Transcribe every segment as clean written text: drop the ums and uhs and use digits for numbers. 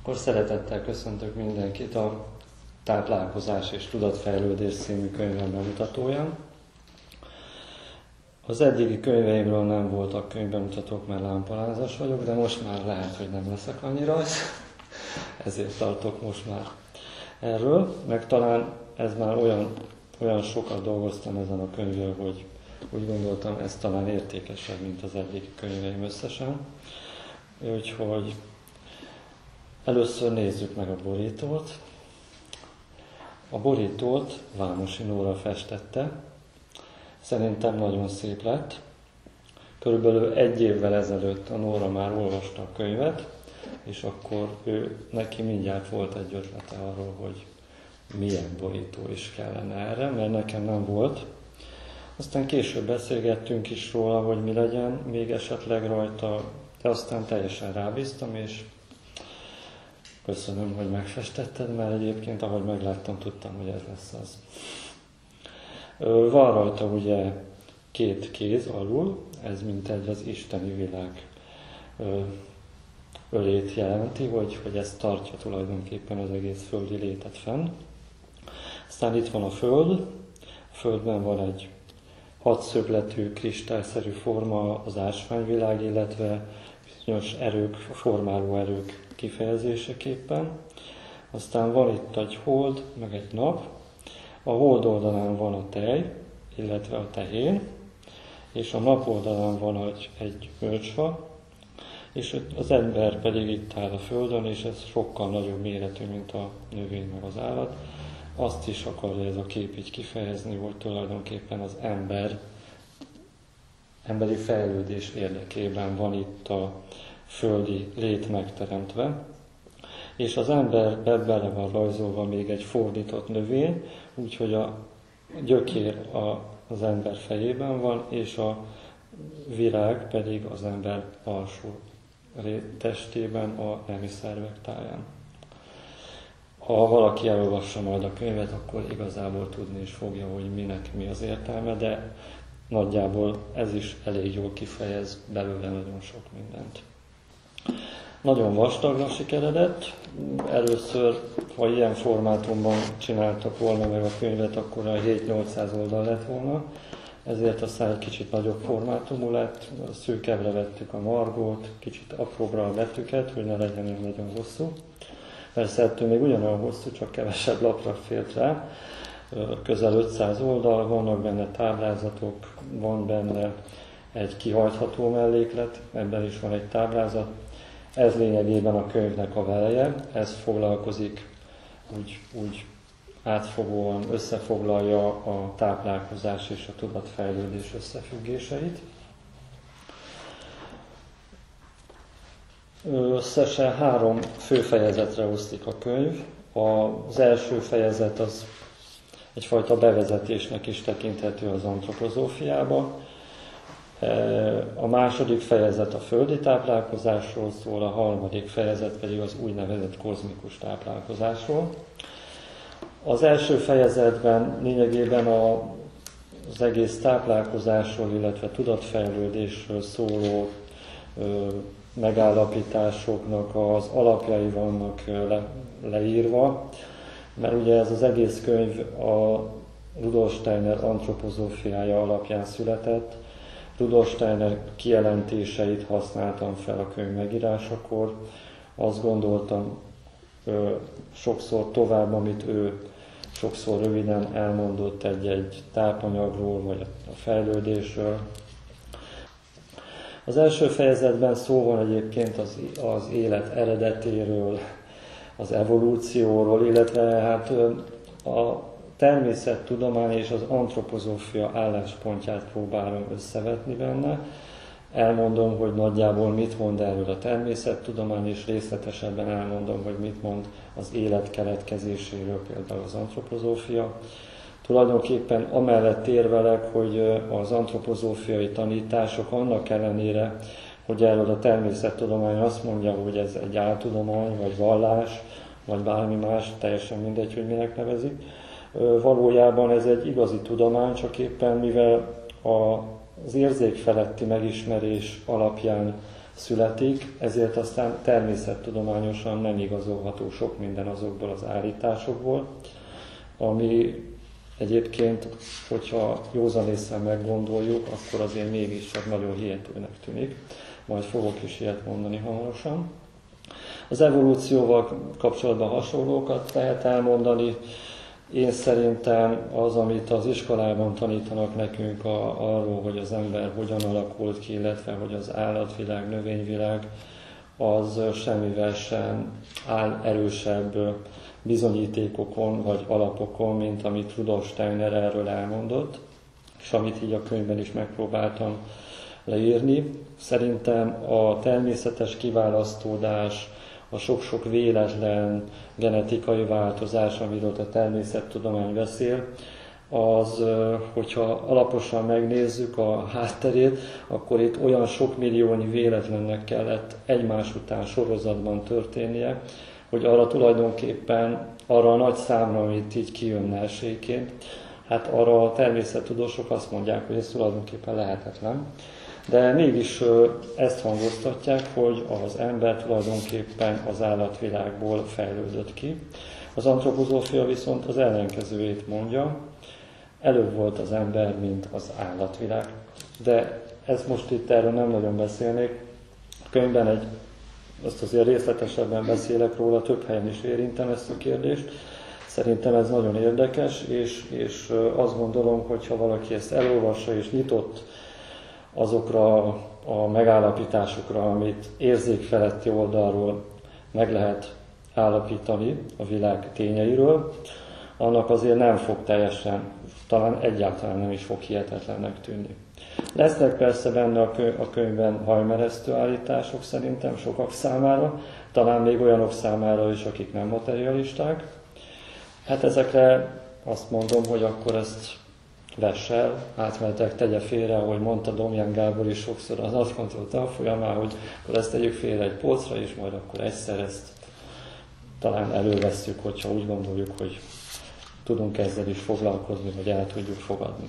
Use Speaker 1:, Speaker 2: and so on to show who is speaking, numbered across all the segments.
Speaker 1: Akkor szeretettel köszöntök mindenkit a Táplálkozás és Tudatfejlődés című könyvem bemutatóján. Az eddigi könyveimről nem voltak könyvbemutatók, mert lámpalázas vagyok, de most már lehet, hogy nem leszek annyira, ezért tartok most már erről. Meg talán ez már olyan sokat dolgoztam ezen a könyvön, hogy úgy gondoltam, ez talán értékesebb, mint az eddigi könyveim összesen. Úgyhogy először nézzük meg a borítót. A borítót Vámosi Nóra festette. Szerintem nagyon szép lett. Körülbelül 1 évvel ezelőtt a Nóra már olvasta a könyvet, és akkor neki mindjárt volt egy ötlete arról, hogy milyen borító is kellene erre, mert nekem nem volt. Aztán később beszélgettünk is róla, hogy mi legyen még esetleg rajta, de aztán teljesen rábíztam, és köszönöm, hogy megfestetted, mert egyébként, ahogy megláttam, tudtam, hogy ez lesz az. Van rajta ugye 2 kéz alul, ez mintegy az isteni világ ölét jelenti, hogy ez tartja tulajdonképpen az egész földi létet fenn. Aztán itt van a föld, a földben van egy 6 szögletű, kristályszerű forma az ásványvilág, illetve bizonyos erők, formáló erők kifejezéseképpen. Aztán van itt egy hold, meg egy nap. A hold oldalán van a tej, illetve a tehén, és a nap oldalán van egy bölcsfa, és az ember pedig itt áll a földön, és ez sokkal nagyobb méretű, mint a növény meg az állat. Azt is akarja ez a kép így kifejezni, hogy tulajdonképpen az emberi fejlődés érdekében van itt a földi lét megteremtve, és az emberbe bele van rajzolva még egy fordított növény, úgyhogy a gyökér az ember fejében van, és a virág pedig az ember alsó testében, a nemi szervek táján. Ha valaki elolvassa majd a könyvet, akkor igazából tudni is fogja, hogy minek mi az értelme, de nagyjából ez is elég jól kifejez belőle nagyon sok mindent. Nagyon vastagra sikeredett. Először, ha ilyen formátumban csináltak volna meg a könyvet, akkor a 7-800 oldal lett volna. Ezért aztán egy kicsit nagyobb formátumú lett, szűkebbre vettük a margót, kicsit apróbbra a betűket, hogy ne legyen nagyon hosszú. Persze ettől még ugyanolyan hosszú, csak kevesebb lapra fért rá. Közel 500 oldal, vannak benne táblázatok, van benne egy kihajtható melléklet, ebben is van egy táblázat. Ez lényegében a könyvnek a veleje, ez foglalkozik úgy átfogóan, összefoglalja a táplálkozás és a tudatfejlődés összefüggéseit. Összesen 3 fő fejezetre oszlik a könyv. Az első fejezet az egyfajta bevezetésnek is tekinthető az antropozófiába. A második fejezet a földi táplálkozásról szól, a harmadik fejezet pedig az úgynevezett kozmikus táplálkozásról. Az első fejezetben lényegében az egész táplálkozásról, illetve tudatfejlődésről szóló megállapításoknak az alapjai vannak leírva, mert ugye ez az egész könyv a Rudolf Steiner antropozófiája alapján született. Rudolf Steiner kijelentéseit használtam fel a könyv megírásakor. Azt gondoltam sokszor tovább, amit ő sokszor röviden elmondott egy tápanyagról, vagy a fejlődésről. Az első fejezetben szó van egyébként az élet eredetéről, az evolúcióról, illetve hát a természettudomány és az antropozófia álláspontját próbálom összevetni benne. Elmondom, hogy nagyjából mit mond erről a természettudomány, és részletesebben elmondom, hogy mit mond az élet keletkezéséről például az antropozófia. Tulajdonképpen amellett érvelek, hogy az antropozófiai tanítások annak ellenére, hogy erről a természettudomány azt mondja, hogy ez egy áltudomány, vagy vallás, vagy bármi más, teljesen mindegy, hogy minek nevezik. Valójában ez egy igazi tudomány, csak éppen mivel az érzékfeletti megismerés alapján születik, ezért aztán természettudományosan nem igazolható sok minden azokból az állításokból, ami egyébként, hogyha józanésszel meggondoljuk, akkor azért mégiscsak nagyon hihetőnek tűnik. Majd fogok is ilyet mondani hamarosan. Az evolúcióval kapcsolatban hasonlókat lehet elmondani. Én szerintem az, amit az iskolában tanítanak nekünk arról, hogy az ember hogyan alakult ki, illetve hogy az állatvilág, növényvilág, az semmivel sem áll erősebb bizonyítékokon vagy alapokon, mint amit Rudolf Steiner erről elmondott, és amit így a könyvben is megpróbáltam leírni. Szerintem a természetes kiválasztódás, a sok-sok véletlen genetikai változás, amiről a természettudomány beszél, az, hogyha alaposan megnézzük a hátterét, akkor itt olyan sok milliónyi véletlennek kellett egymás után sorozatban történnie, hogy arra tulajdonképpen, arra a nagy számra, amit így kijönne esélyként, hát arra a természettudósok azt mondják, hogy ez tulajdonképpen lehetetlen. De mégis ezt hangoztatják, hogy az ember tulajdonképpen az állatvilágból fejlődött ki. Az antropozófia viszont az ellenkezőjét mondja, előbb volt az ember, mint az állatvilág. De ezt most itt erről nem nagyon beszélnék. A könyvben azt azért részletesebben beszélek róla, több helyen is érintem ezt a kérdést. Szerintem ez nagyon érdekes, és azt gondolom, hogy ha valaki ezt elolvassa és nyitott azokra a megállapításokra, amit érzékfeletti oldalról meg lehet állapítani a világ tényeiről, annak azért nem fog teljesen, talán egyáltalán nem is fog hihetetlennek tűnni. Lesznek persze benne a könyvben hajmeresztő állítások szerintem sokak számára, talán még olyanok számára is, akik nem materialisták. Hát ezekre azt mondom, hogy akkor ezt vess el, átmenetek, tegye félre, ahogy mondta Domján Gábor is sokszor az azt mondta folyamán, hogy akkor ezt tegyük félre egy polcra, és majd akkor egyszer ezt talán elővesszük, hogyha úgy gondoljuk, hogy tudunk ezzel is foglalkozni, vagy el tudjuk fogadni.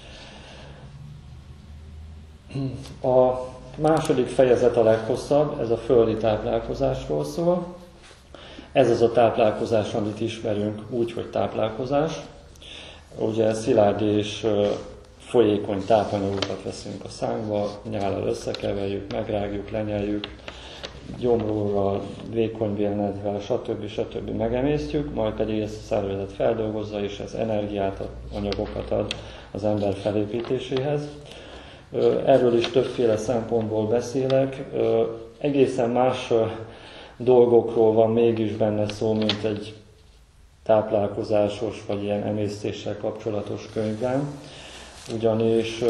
Speaker 1: A második fejezet a leghosszabb, ez a földi táplálkozásról szól. Ez az a táplálkozás, amit ismerünk úgy, hogy táplálkozás. Ugye szilárd és folyékony tápanyagokat veszünk a szánkba, nyállal összekeverjük, megrágjuk, lenyeljük, gyomróval, vékony bélnedvel, stb. Megemésztjük, majd pedig ezt a szervezet feldolgozza, és ez energiát, anyagokat ad az ember felépítéséhez. Erről is többféle szempontból beszélek. Egészen más dolgokról van mégis benne szó, mint egy táplálkozásos vagy ilyen emésztéssel kapcsolatos könyvben. Ugyanis,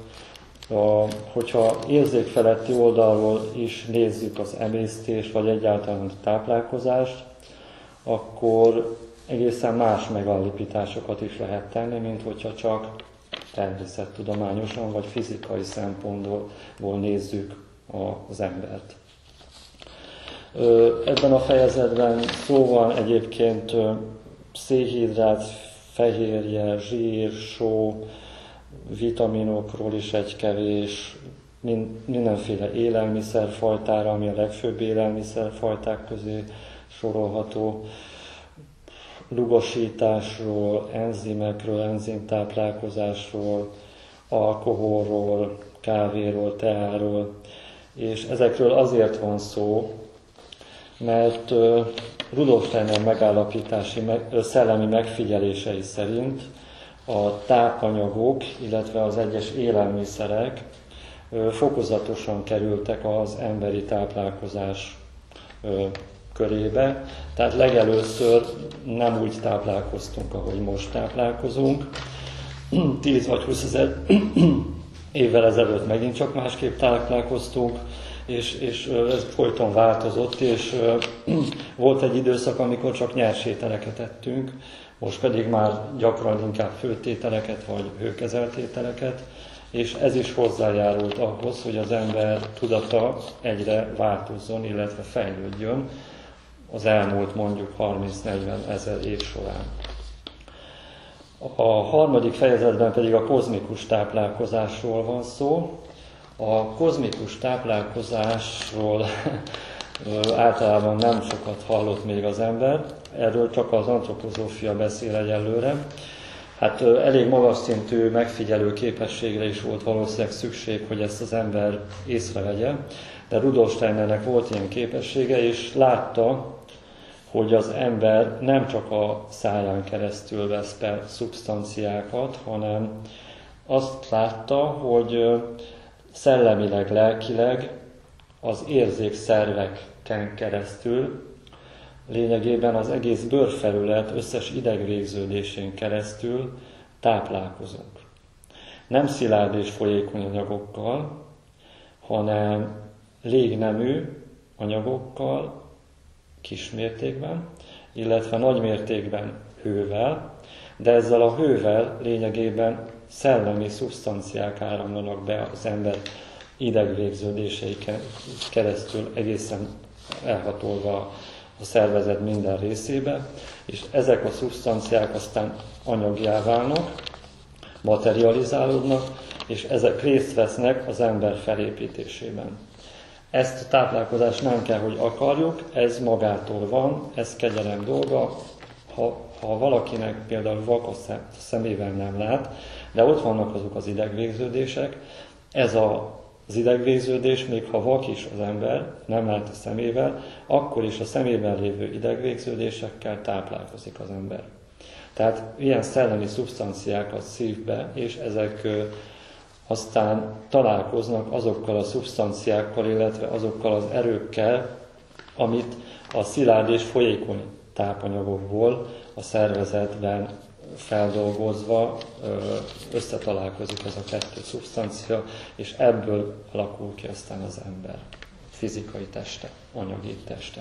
Speaker 1: hogyha érzékfeletti oldalról is nézzük az emésztést, vagy egyáltalán a táplálkozást, akkor egészen más megállapításokat is lehet tenni, mint hogyha csak természettudományosan vagy fizikai szempontból nézzük az embert. Ebben a fejezetben szó van egyébként szénhidrát, fehérje, zsír, só, vitaminokról is egy kevés, mindenféle élelmiszerfajtára, ami a legfőbb élelmiszerfajták közé sorolható, lugosításról, enzimekről, enzimtáplálkozásról, alkoholról, kávéról, teáról, és ezekről azért van szó, mert Rudolf Steiner megállapítási, szellemi megfigyelései szerint a tápanyagok, illetve az egyes élelmiszerek fokozatosan kerültek az emberi táplálkozás körébe. Tehát legelőször nem úgy táplálkoztunk, ahogy most táplálkozunk. 10 vagy 20 ezer évvel ezelőtt megint csak másképp táplálkoztunk, és ez folyton változott, és volt egy időszak, amikor csak nyers ételeket ettünk, most pedig már gyakran inkább főtt ételeket, vagy hőkezelt ételeket, és ez is hozzájárult ahhoz, hogy az ember tudata egyre változzon, illetve fejlődjön az elmúlt mondjuk 30-40 ezer év során. A harmadik fejezetben pedig a kozmikus táplálkozásról van szó, A kozmikus táplálkozásról általában nem sokat hallott még az ember, erről csak az antropozófia beszél egyelőre. Hát elég magas szintű megfigyelő képességre is volt valószínűleg szükség, hogy ezt az ember észrevegye, de Rudolf Steinernek volt ilyen képessége, és látta, hogy az ember nem csak a száján keresztül vesz be szubstanciákat, hanem azt látta, hogy szellemileg, lelkileg az érzékszerveken keresztül, lényegében az egész bőrfelület összes idegvégződésén keresztül táplálkozunk. Nem szilárd és folyékony anyagokkal, hanem légnemű anyagokkal kismértékben, illetve nagymértékben hővel, de ezzel a hővel lényegében szellemi szubstanciák áramlanak be az ember idegvégződései keresztül egészen elhatolva a szervezet minden részébe, és ezek a szubstanciák aztán anyaggá válnak, materializálódnak, és ezek részt vesznek az ember felépítésében. Ezt a táplálkozást nem kell, hogy akarjuk, ez magától van, ez kegyelem dolga. Ha valakinek például vak a szemével nem lát, de ott vannak azok az idegvégződések, ez az idegvégződés, még ha vak is az ember, nem lát a szemével, akkor is a szemében lévő idegvégződésekkel táplálkozik az ember. Tehát ilyen szellemi szubstanciákat szív be, és ezek aztán találkoznak azokkal a szubstanciákkal, illetve azokkal az erőkkel, amit a szilárd és folyékony tápanyagokból a szervezetben feldolgozva összetalálkozik ez a kettő szubstancia, és ebből alakul ki aztán az ember fizikai teste, anyagi teste.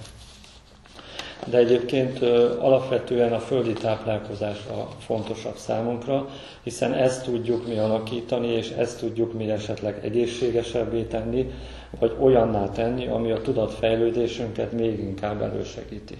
Speaker 1: De egyébként alapvetően a földi táplálkozás a fontosabb számunkra, hiszen ezt tudjuk mi alakítani, és ezt tudjuk mi esetleg egészségesebbé tenni, vagy olyanná tenni, ami a tudatfejlődésünket még inkább elősegíti.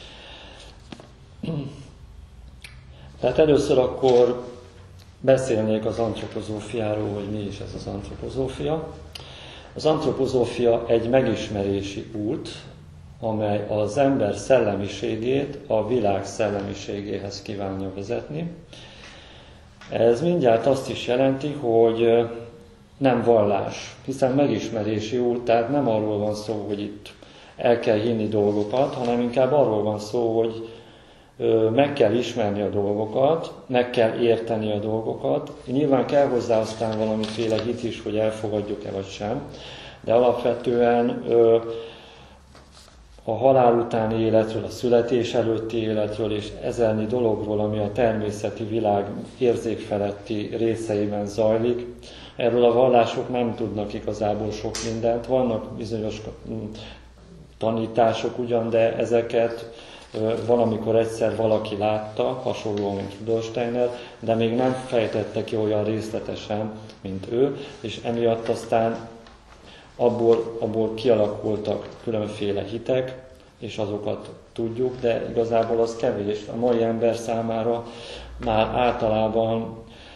Speaker 1: Tehát először akkor beszélnék az antropozófiáról, hogy mi is ez az antropozófia. Az antropozófia egy megismerési út, amely az ember szellemiségét a világ szellemiségéhez kívánja vezetni. Ez mindjárt azt is jelenti, hogy nem vallás, hiszen megismerési út, tehát nem arról van szó, hogy itt el kell hinni dolgokat, hanem inkább arról van szó, hogy meg kell ismerni a dolgokat, meg kell érteni a dolgokat. Nyilván kell hozzá aztán valamiféle hit is, hogy elfogadjuk-e vagy sem, de alapvetően a halál utáni életről, a születés előtti életről és ezernyi dologról, ami a természeti világ érzékfeletti részeiben zajlik. Erről a vallások nem tudnak igazából sok mindent. Vannak bizonyos tanítások ugyan, de ezeket valamikor egyszer valaki látta, hasonlóan, mint Rudolf Steiner, de még nem fejtette ki olyan részletesen, mint ő, és emiatt aztán abból kialakultak különféle hitek, és azokat tudjuk, de igazából az kevés. A mai ember számára már általában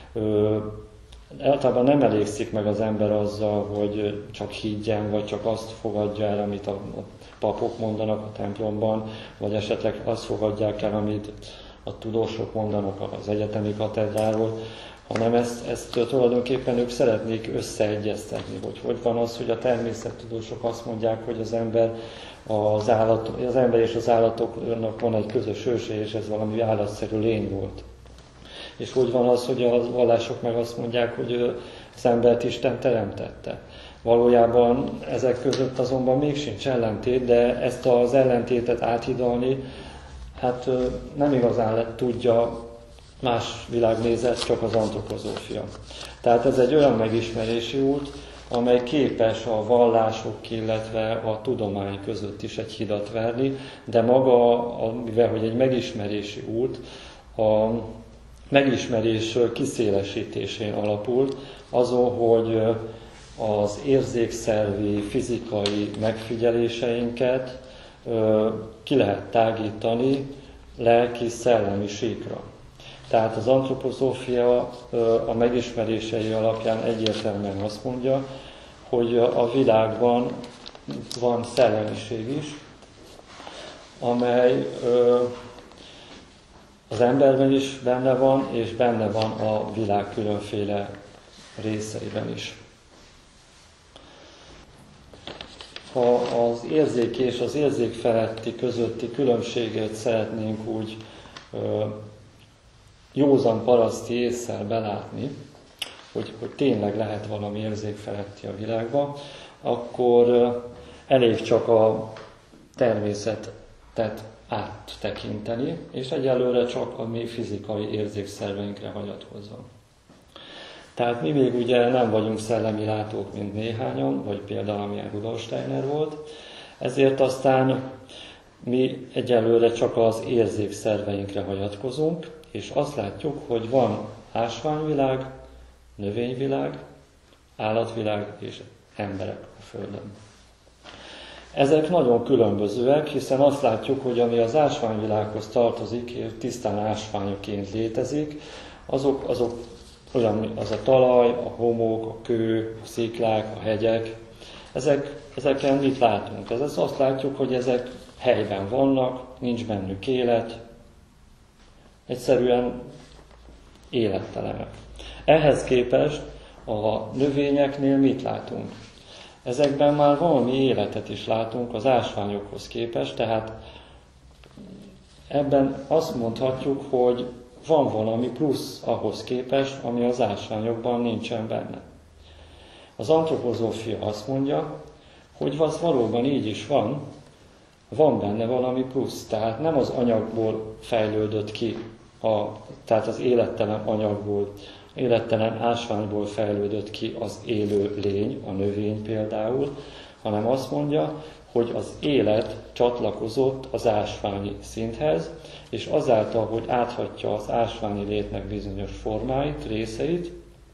Speaker 1: nem elégszik meg az ember azzal, hogy csak higgyen, vagy csak azt fogadja el, amit a papok mondanak a templomban, vagy esetleg azt fogadják el, amit a tudósok mondanak az egyetemi katedráról, hanem ezt tulajdonképpen ők szeretnék összeegyeztetni, hogy van az, hogy a természettudósok azt mondják, hogy az ember és az állatoknak van egy közös őse, és ez valami állatszerű lény volt. És hogy van az, hogy a vallások meg azt mondják, hogy az embert Isten teremtette. Valójában ezek között azonban még sincs ellentét, de ezt az ellentétet áthidalni, hát nem igazán tudja más világnézet, csak az antropozófia. Tehát ez egy olyan megismerési út, amely képes a vallások, illetve a tudomány között is egy hidat verni, de maga, mivel hogy egy megismerési út, a megismerés kiszélesítésén alapul, azon, hogy az érzékszervi, fizikai megfigyeléseinket ki lehet tágítani lelki-szellemi síkra. Tehát az antropozófia a megismerései alapján egyértelműen azt mondja, hogy a világban van szellemiség is, amely az emberben is benne van, és benne van a világ különféle részeiben is. Ha az érzék és az érzék feletti közötti különbséget szeretnénk úgy józan paraszti ésszel belátni, hogy tényleg lehet valami érzék feletti a világban, akkor elég csak a természetet áttekinteni, és egyelőre csak a mi fizikai érzékszerveinkre hagyatkozva. Tehát mi még ugye nem vagyunk szellemi látók, mint néhányan, vagy például amilyen Rudolf Steiner volt, ezért aztán mi egyelőre csak az érzékszerveinkre hagyatkozunk, és azt látjuk, hogy van ásványvilág, növényvilág, állatvilág és emberek a Földön. Ezek nagyon különbözőek, hiszen azt látjuk, hogy ami az ásványvilághoz tartozik, és tisztán ásványoként létezik, azok olyan, az a talaj, a homok, a kő, a sziklák, a hegyek, ezeken mit látunk? Ez azt látjuk, hogy ezek helyben vannak, nincs bennük élet, egyszerűen élettelenek. Ehhez képest a növényeknél mit látunk? Ezekben már valami életet is látunk az ásványokhoz képest, tehát ebben azt mondhatjuk, hogy van valami plusz ahhoz képest, ami az ásványokban nincsen benne. Az antropozófia azt mondja, hogy az valóban így is van benne valami plusz, tehát nem az anyagból fejlődött ki, tehát az élettelen anyagból, élettelen ásványból fejlődött ki az élő lény, a növény például, hanem azt mondja, hogy az élet csatlakozott az ásványi szinthez, és azáltal, hogy áthatja az ásványi létnek bizonyos formáit, részeit,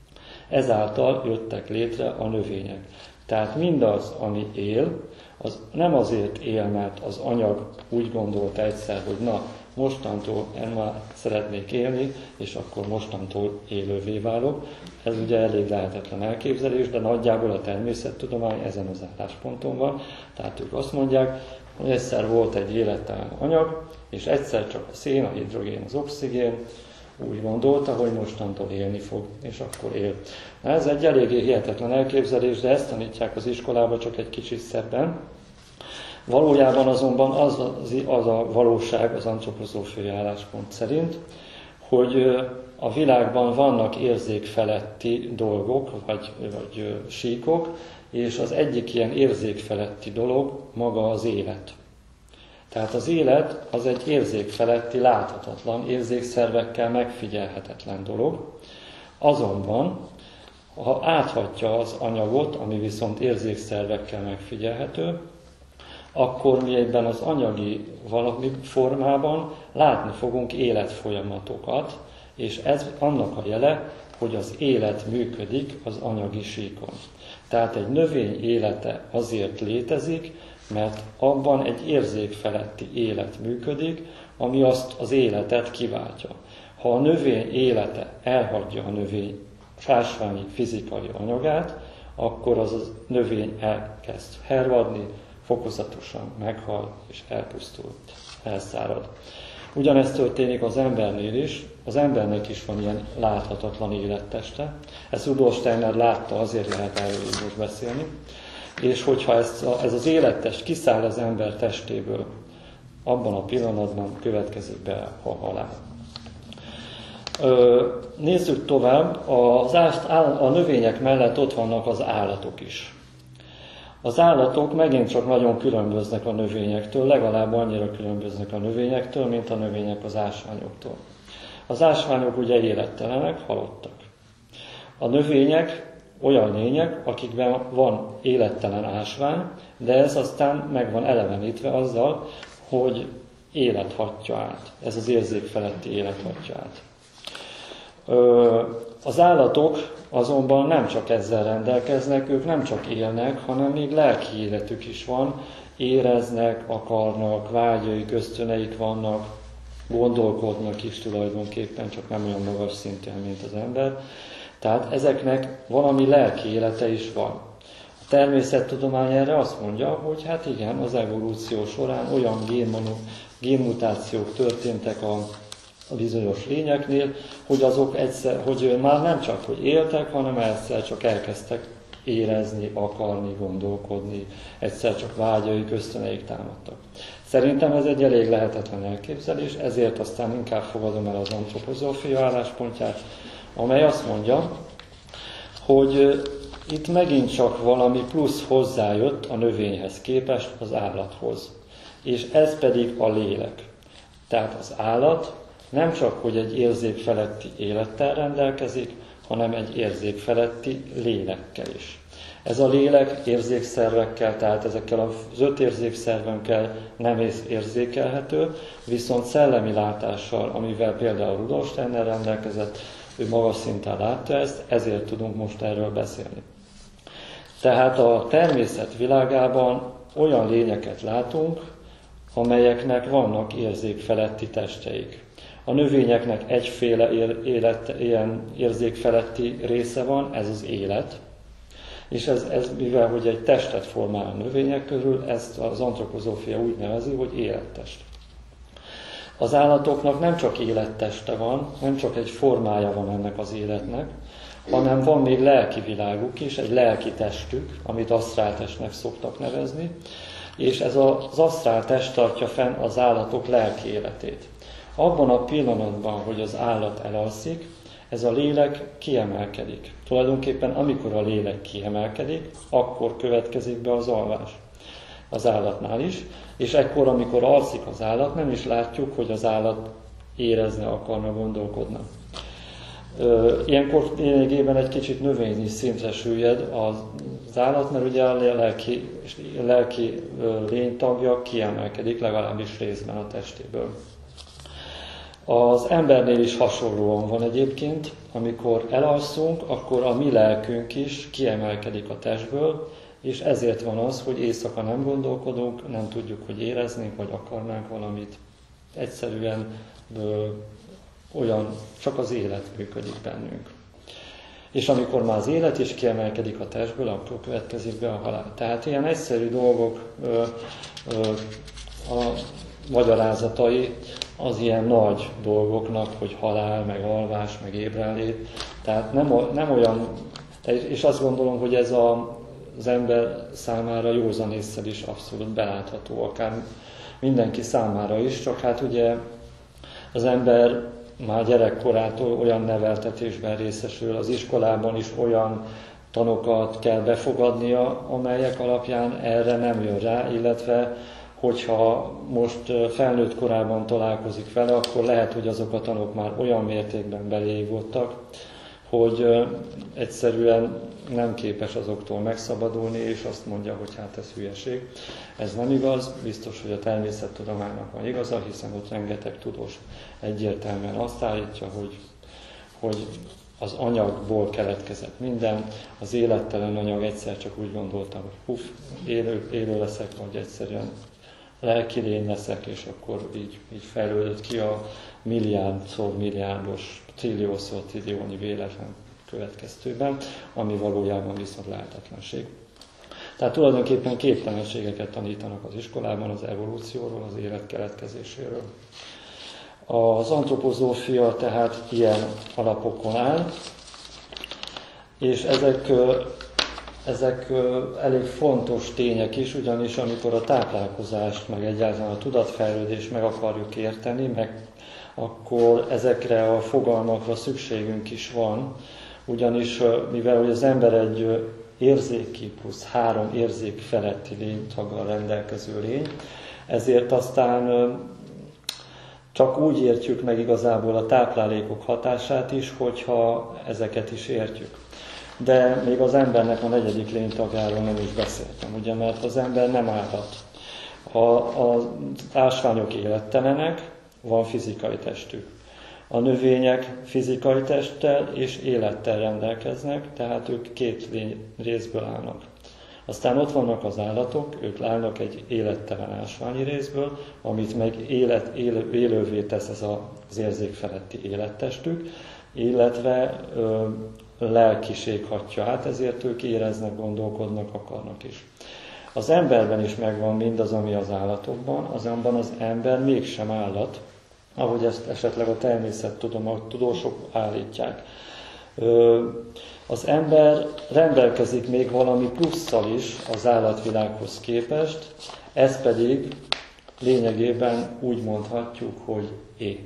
Speaker 1: ezáltal jöttek létre a növények. Tehát mindaz, ami él, az nem azért él, mert az anyag úgy gondolta egyszer, hogy na, mostantól én már szeretnék élni, és akkor mostantól élővé válok. Ez ugye elég lehetetlen elképzelés, de nagyjából a természettudomány ezen az állásponton van. Tehát ők azt mondják, hogy egyszer volt egy élettelen anyag, és egyszer csak a szén, a hidrogén, az oxigén úgy gondolta, hogy mostantól élni fog, és akkor él. Na, ez egy eléggé hihetetlen elképzelés, de ezt tanítják az iskolában csak egy kicsit szebben. Valójában azonban az a valóság az antropozófiai álláspont szerint, hogy a világban vannak érzékfeletti dolgok, vagy síkok, és az egyik ilyen érzékfeletti dolog maga az élet. Tehát az élet az egy érzékfeletti, láthatatlan, érzékszervekkel megfigyelhetetlen dolog. Azonban, ha áthatja az anyagot, ami viszont érzékszervekkel megfigyelhető, akkor mi egyben az anyagi valami formában látni fogunk életfolyamatokat, és ez annak a jele, hogy az élet működik az anyagi síkon. Tehát egy növény élete azért létezik, mert abban egy érzékfeletti élet működik, ami azt az életet kiváltja. Ha a növény élete elhagyja a növény ásványi fizikai anyagát, akkor az a növény elkezd hervadni, fokozatosan meghal és elpusztul, elszárad. Ugyanezt történik az embernél is, az embernek is van ilyen láthatatlan életteste. Ezt Rudolf Steiner látta, azért lehet erről most beszélni. És hogyha ez az élettest kiszáll az ember testéből, abban a pillanatban következik be a halál. Nézzük tovább, a növények mellett ott vannak az állatok is. Az állatok megint csak nagyon különböznek a növényektől, legalább annyira különböznek a növényektől, mint a növények az ásványoktól. Az ásványok ugye élettelenek, halottak. A növények olyan lények, akikben van élettelen ásvány, de ez aztán meg van elevenítve azzal, hogy élet hatja át. Ez az érzékfeletti élet hatja át. Az állatok azonban nem csak ezzel rendelkeznek, ők nem csak élnek, hanem még lelki életük is van, éreznek, akarnak, vágyaik, ösztöneik vannak, gondolkodnak is tulajdonképpen, csak nem olyan magas szinten, mint az ember. Tehát ezeknek valami lelki élete is van. A természettudomány erre azt mondja, hogy hát igen, az evolúció során olyan génmutációk történtek a bizonyos lényeknél, hogy már nem csak hogy éltek, hanem egyszer csak elkezdtek érezni, akarni, gondolkodni, egyszer csak vágyaik, ösztöneik támadtak. Szerintem ez egy elég lehetetlen elképzelés, ezért aztán inkább fogadom el az antropozófia álláspontját, amely azt mondja, hogy itt megint csak valami plusz hozzájött a növényhez képest az állathoz. És ez pedig a lélek. Tehát az állat nem csak, hogy egy érzékfeletti élettel rendelkezik, hanem egy érzékfeletti lélekkel is. Ez a lélek érzékszervekkel, tehát ezekkel az 5 érzékszervünkkel nem érzékelhető, viszont szellemi látással, amivel például Rudolf Steiner rendelkezett, ő magas szinten látta ezt, ezért tudunk most erről beszélni. Tehát a természet világában olyan lényeket látunk, amelyeknek vannak érzékfeletti testeik. A növényeknek egyféle ilyen érzékfeletti része van, ez az élet. És ez mivel hogy egy testet formál a növények körül, ezt az antropozófia úgy nevezi, hogy élettest. Az állatoknak nem csak életteste van, nem csak egy formája van ennek az életnek, hanem van még lelki világuk is, egy lelki testük, amit asztráltestnek szoktak nevezni, és ez az asztráltest tartja fenn az állatok lelki életét. Abban a pillanatban, hogy az állat elalszik, ez a lélek kiemelkedik. Tulajdonképpen amikor a lélek kiemelkedik, akkor következik be az alvás az állatnál is, és ekkor, amikor alszik az állat, nem is látjuk, hogy az állat érezne, akarna, gondolkodna. Ilyenkor lényegében egy kicsit növényi szintre süllyed az állat, mert ugye a lelki lénytagja kiemelkedik, legalábbis részben a testéből. Az embernél is hasonlóan van egyébként, amikor elalszunk, akkor a mi lelkünk is kiemelkedik a testből, és ezért van az, hogy éjszaka nem gondolkodunk, nem tudjuk, hogy éreznénk, vagy akarnánk valamit. Egyszerűen olyan, csak az élet működik bennünk. És amikor már az élet is kiemelkedik a testből, akkor következik be a halál. Tehát ilyen egyszerű dolgok a magyarázatai az ilyen nagy dolgoknak, hogy halál, meg alvás, meg ébrenlét. Tehát nem olyan, és azt gondolom, hogy ez az ember számára józan ésszel is abszolút belátható, akár mindenki számára is, csak hát ugye az ember már gyerekkorától olyan neveltetésben részesül, az iskolában is olyan tanokat kell befogadnia, amelyek alapján erre nem jön rá, illetve hogyha most felnőtt korában találkozik vele, akkor lehet, hogy azok a tanok már olyan mértékben belévottak, hogy egyszerűen nem képes azoktól megszabadulni, és azt mondja, hogy hát ez hülyeség. Ez nem igaz, biztos, hogy a természettudománynak van igaza, hiszen ott rengeteg tudós egyértelműen azt állítja, hogy az anyagból keletkezett minden, az élettelen anyag egyszer csak úgy gondolta, hogy élő leszek, vagy egyszerűen lelki lény leszek, és akkor így fejlődött ki a milliárdszor milliárdos, trilliószor trilliónyi véletlen következtében, ami valójában viszont lehetetlenség. Tehát tulajdonképpen képtelenségeket tanítanak az iskolában az evolúcióról, az élet keletkezéséről. Az antropozófia tehát ilyen alapokon áll, és ezek elég fontos tények is, ugyanis amikor a táplálkozást, meg egyáltalán a tudatfejlődést meg akarjuk érteni, akkor ezekre a fogalmakra szükségünk is van, ugyanis mivel hogy az ember egy érzéki plusz 3 érzék feletti lénytaggal rendelkező lény, ezért aztán csak úgy értjük meg igazából a táplálékok hatását is, hogyha ezeket is értjük. De még az embernek a 4. lénytagjáról nem is beszéltem, ugye, mert az ember nem állat. Az ásványok élettelenek, van fizikai testük. A növények fizikai testtel és élettel rendelkeznek, tehát ők 2 részből állnak. Aztán ott vannak az állatok, ők állnak egy élettelen ásványi részből, amit meg élővé tesz ez az érzékfeletti élettestük, illetve lelkiség hatja át, ezért ők éreznek, gondolkodnak, akarnak is. Az emberben is megvan mindaz, ami az állatokban, azonban az ember mégsem állat, ahogy ezt esetleg a természettudósok állítják. Az ember rendelkezik még valami plusszal is az állatvilághoz képest, ez pedig lényegében úgy mondhatjuk, hogy én.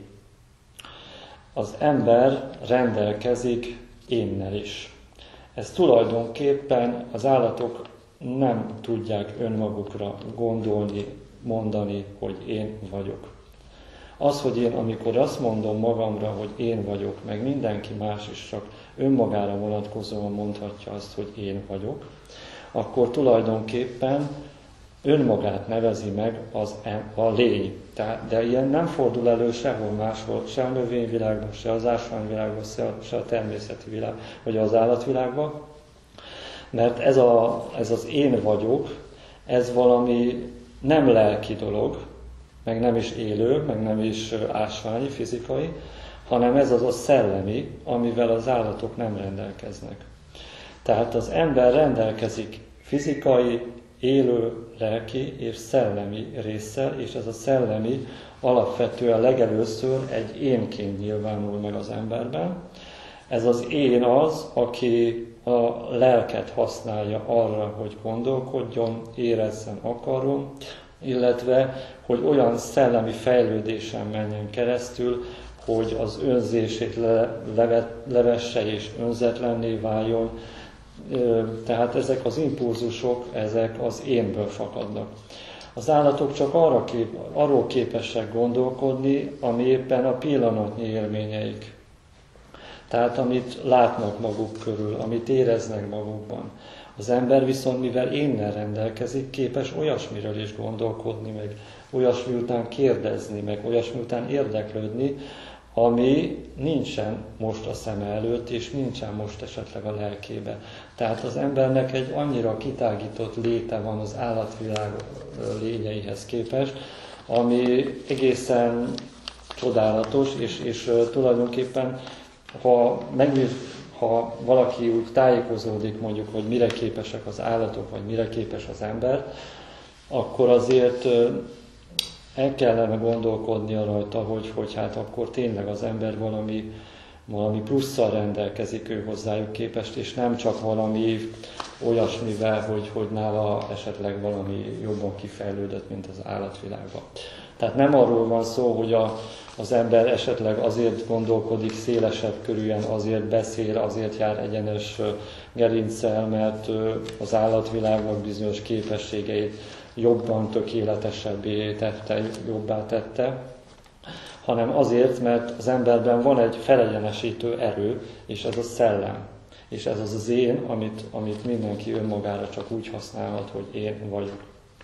Speaker 1: Az ember rendelkezik énnel is. Ez tulajdonképpen az állatok nem tudják önmagukra gondolni, mondani, hogy én vagyok. Az, hogy én, amikor azt mondom magamra, hogy én vagyok, meg mindenki más is csak önmagára vonatkozóan mondhatja azt, hogy én vagyok, akkor tulajdonképpen önmagát nevezi meg a lény. De ilyen nem fordul elő sehol máshol, se a növényvilágban, se az ásványvilágban, se a természeti világ, vagy az állatvilágban, mert ez az én vagyok, ez valami nem lelki dolog, meg nem is élő, meg nem is ásványi, fizikai, hanem ez az a szellemi, amivel az állatok nem rendelkeznek. Tehát az ember rendelkezik fizikai, élő, lelki és szellemi résszel, és ez a szellemi alapvetően legelőször egy énként nyilvánul meg az emberben. Ez az én az, aki a lelket használja arra, hogy gondolkodjon, érezzen, akarjon, illetve, hogy olyan szellemi fejlődésen menjen keresztül, hogy az önzését levesse és önzetlenné váljon. Tehát ezek az impulzusok, ezek az énből fakadnak. Az állatok csak arról képesek gondolkodni, ami éppen a pillanatnyi élményeik. Tehát amit látnak maguk körül, amit éreznek magukban. Az ember viszont, mivel énnel rendelkezik, képes olyasmiről is gondolkodni, meg olyasmi után kérdezni, meg olyasmi után érdeklődni, ami nincsen most a szeme előtt, és nincsen most esetleg a lelkébe. Tehát az embernek egy annyira kitágított léte van az állatvilág lényeihez képest, ami egészen csodálatos, és tulajdonképpen, ha valaki úgy tájékozódik mondjuk, hogy mire képesek az állatok, vagy mire képes az ember, akkor azért el kellene gondolkodnia rajta, hogy hát akkor tényleg az ember valami plusszal rendelkezik ő hozzájuk képest, és nem csak valami olyasmivel, hogy nála esetleg valami jobban kifejlődött, mint az állatvilágban. Tehát nem arról van szó, hogy az ember esetleg azért gondolkodik szélesebb körűen, azért beszél, azért jár egyenes gerinccel, mert az állatvilágnak bizonyos képességeit jobban, tökéletesebbé tette, jobbá tette, hanem azért, mert az emberben van egy felegyenesítő erő, és ez a szellem. És ez az én, amit mindenki önmagára csak úgy használhat, hogy én vagyok.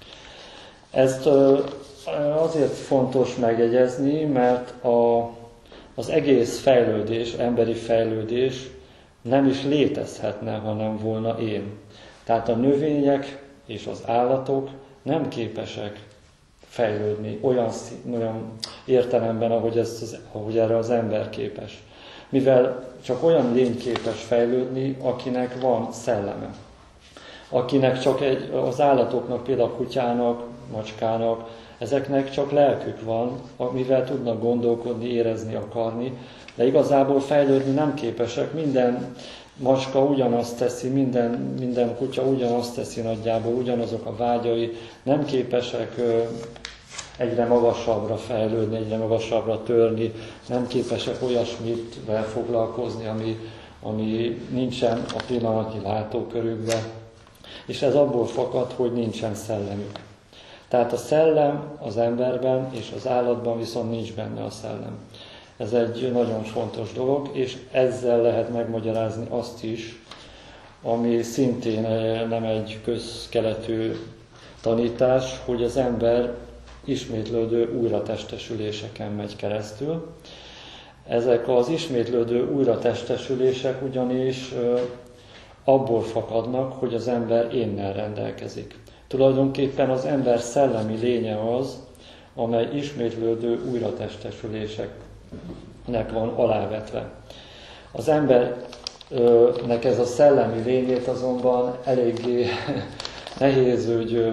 Speaker 1: Ezt azért fontos megjegyezni, mert az egész fejlődés, emberi fejlődés nem is létezhetne, ha nem volna én. Tehát a növények és az állatok nem képesek fejlődni olyan értelemben, ahogy erre az ember képes. Mivel csak olyan lény képes fejlődni, akinek van szelleme. Akinek csak az állatoknak, például a kutyának, macskának, ezeknek csak lelkük van, amivel tudnak gondolkodni, érezni, akarni, de igazából fejlődni nem képesek. Minden macska ugyanazt teszi, minden kutya ugyanazt teszi nagyjából, ugyanazok a vágyai, nem képesek egyre magasabbra fejlődni, egyre magasabbra törni, nem képesek olyasmivel foglalkozni, ami nincsen a pillanatnyi látókörükben. És ez abból fakad, hogy nincsen szellemük. Tehát a szellem az emberben és az állatban viszont nincs benne a szellem. Ez egy nagyon fontos dolog, és ezzel lehet megmagyarázni azt is, ami szintén nem egy közkeletű tanítás, hogy az ember ismétlődő újratestesüléseken megy keresztül. Ezek az ismétlődő újratestesülések ugyanis abból fakadnak, hogy az ember énnel rendelkezik. Tulajdonképpen az ember szellemi lénye az, amely ismétlődő újratestesüléseknek van alávetve. Az ember nek ez a szellemi lényét azonban eléggé nehéz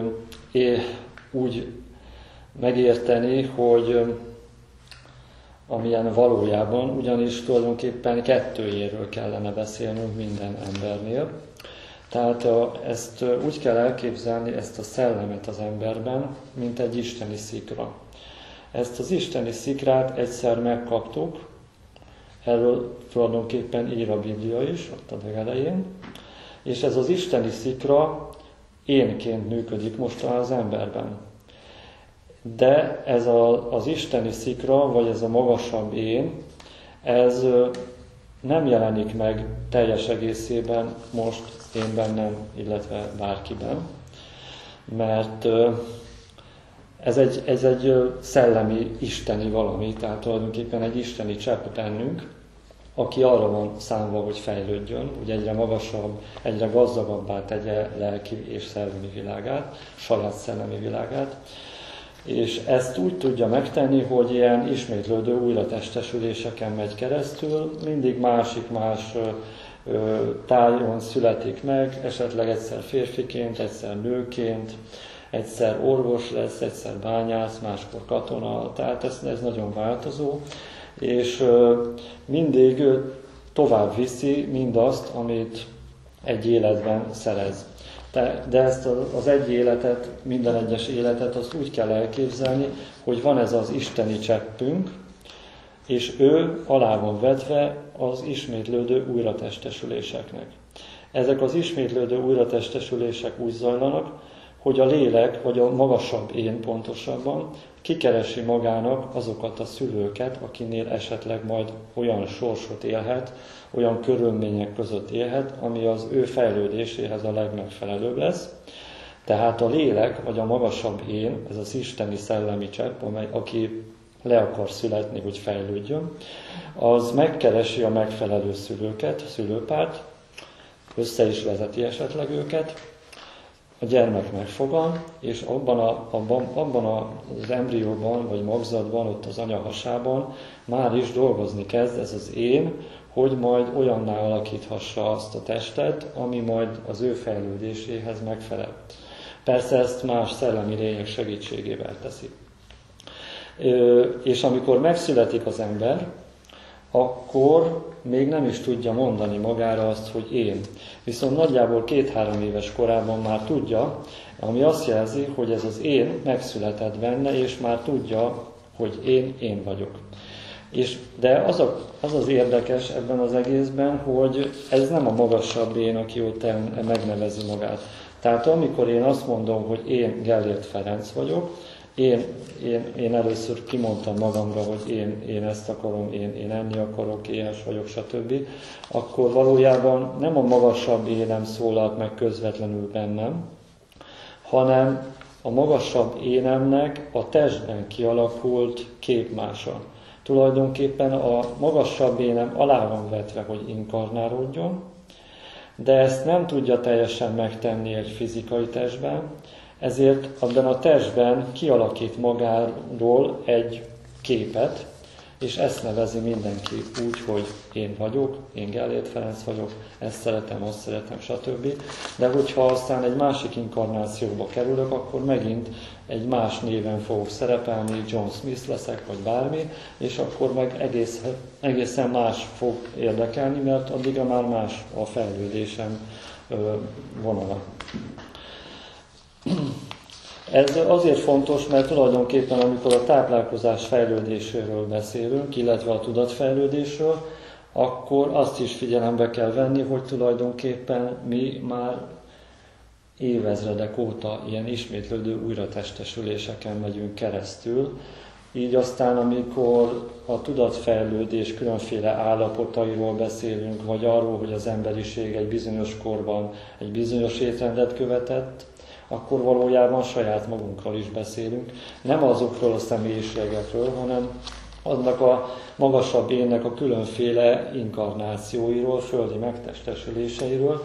Speaker 1: úgy megérteni, hogy amilyen valójában, ugyanis tulajdonképpen kettőjéről kellene beszélnünk minden embernél. Tehát ezt úgy kell elképzelni, ezt a szellemet az emberben, mint egy isteni szikra. Ezt az isteni szikrát egyszer megkaptuk, erről tulajdonképpen ír a Biblia is, ott a legelején, és ez az isteni szikra énként működik most az emberben. De ez az isteni szikra, vagy ez a magasabb én, ez nem jelenik meg teljes egészében most én bennem, illetve bárkiben, mert ez egy szellemi, isteni valami, tehát tulajdonképpen egy isteni csepp bennünk, aki arra van számva, hogy fejlődjön, hogy egyre magasabb, egyre gazdagabbá tegye lelki és szellemi világát, saját szellemi világát. És ezt úgy tudja megtenni, hogy ilyen ismétlődő újratestesüléseken megy keresztül, mindig más tájon születik meg, esetleg egyszer férfiként, egyszer nőként, egyszer orvos lesz, egyszer bányász, máskor katona, tehát ez nagyon változó, és mindig tovább viszi mindazt, amit egy életben szerez. De ezt az egy életet, minden egyes életet azt úgy kell elképzelni, hogy van ez az isteni cseppünk, és ő alá van vetve az ismétlődő újratestesüléseknek. Ezek az ismétlődő újratestesülések úgy zajlanak, hogy a lélek, vagy a magasabb én pontosabban kikeresi magának azokat a szülőket, akinél esetleg majd olyan sorsot élhet, olyan körülmények között élhet, ami az ő fejlődéséhez a legmegfelelőbb lesz. Tehát a lélek, vagy a magasabb én, ez az isteni szellemi csepp, aki le akar születni, hogy fejlődjön, az megkeresi a megfelelő szülőket, szülőpárt, össze is vezeti esetleg őket, a gyermek megfogan, és abban az embrióban, vagy magzatban, ott az anya hasában már is dolgozni kezd ez az én, hogy majd olyanná alakíthassa azt a testet, ami majd az ő fejlődéséhez megfelel. Persze ezt más szellemi lények segítségével teszi. És amikor megszületik az ember, akkor még nem is tudja mondani magára azt, hogy én. Viszont nagyjából 2-3 éves korában már tudja, ami azt jelzi, hogy ez az én megszületett benne, és már tudja, hogy én vagyok. De az az érdekes ebben az egészben, hogy ez nem a magasabb én, aki ott megnevezi magát. Tehát amikor én azt mondom, hogy én Gellért Ferenc vagyok, én először kimondtam magamra, hogy én ezt akarom, én enni akarok, éhes vagyok, stb., akkor valójában nem a magasabb énem szólalt meg közvetlenül bennem, hanem a magasabb énemnek a testben kialakult képmása. Tulajdonképpen a magasabb énem alá van vetve, hogy inkarnálódjon, de ezt nem tudja teljesen megtenni egy fizikai testben, ezért abban a testben kialakít magáról egy képet, és ezt nevezi mindenki úgy, hogy én vagyok, én Gellért Ferenc vagyok, ezt szeretem, azt szeretem, stb. De hogyha aztán egy másik inkarnációba kerülök, akkor megint egy más néven fogok szerepelni, John Smith leszek, vagy bármi, és akkor meg egészen más fog érdekelni, mert addigra már más a fejlődésem vonala. Ez azért fontos, mert tulajdonképpen amikor a táplálkozás fejlődéséről beszélünk, illetve a tudatfejlődésről, akkor azt is figyelembe kell venni, hogy tulajdonképpen mi már évezredek óta ilyen ismétlődő újratestesüléseken megyünk keresztül. Így aztán, amikor a tudatfejlődés különféle állapotairól beszélünk, vagy arról, hogy az emberiség egy bizonyos korban egy bizonyos étrendet követett, akkor valójában saját magunkról is beszélünk. Nem azokról a személyiségekről, hanem annak a magasabb énnek a különféle inkarnációiról, földi megtestesüléseiről,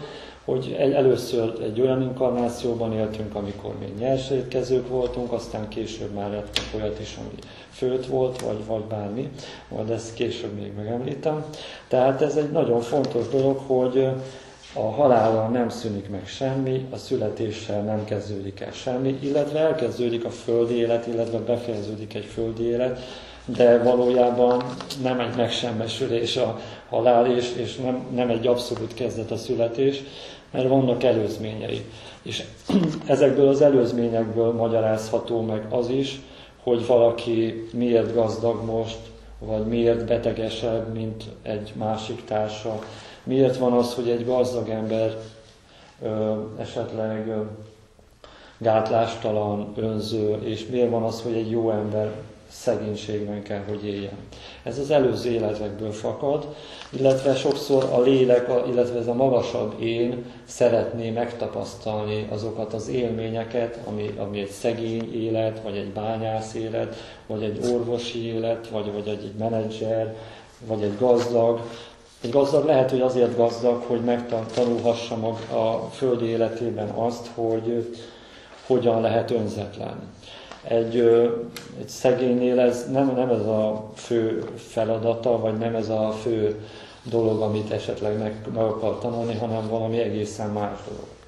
Speaker 1: hogy először egy olyan inkarnációban éltünk, amikor még nyersétkezők voltunk, aztán később már lettünk olyat is, ami főt volt, vagy bármi, majd ezt később még megemlítem. Tehát ez egy nagyon fontos dolog, hogy a halállal nem szűnik meg semmi, a születéssel nem kezdődik el semmi, illetve elkezdődik a földi élet, illetve befejeződik egy földi élet, de valójában nem egy megsemmisülés a halál, és nem egy abszolút kezdet a születés, mert vannak előzményei. És ezekből az előzményekből magyarázható meg az is, hogy valaki miért gazdag most, vagy miért betegesebb, mint egy másik társa. Miért van az, hogy egy gazdag ember esetleg gátlástalan, önző, és miért van az, hogy egy jó ember szegénységben kell, hogy éljen. Ez az előző életekből fakad, illetve sokszor a lélek, illetve ez a magasabb én szeretné megtapasztalni azokat az élményeket, ami egy szegény élet, vagy egy bányász élet, vagy egy orvosi élet, vagy egy menedzser, vagy egy gazdag. Egy gazdag lehet, hogy azért gazdag, hogy megtanulhassa a földi életében azt, hogy hogyan lehet önzetlen. Egy szegénynél ez nem ez a fő feladata, vagy nem ez a fő dolog, amit esetleg meg akar tanulni, hanem valami egészen más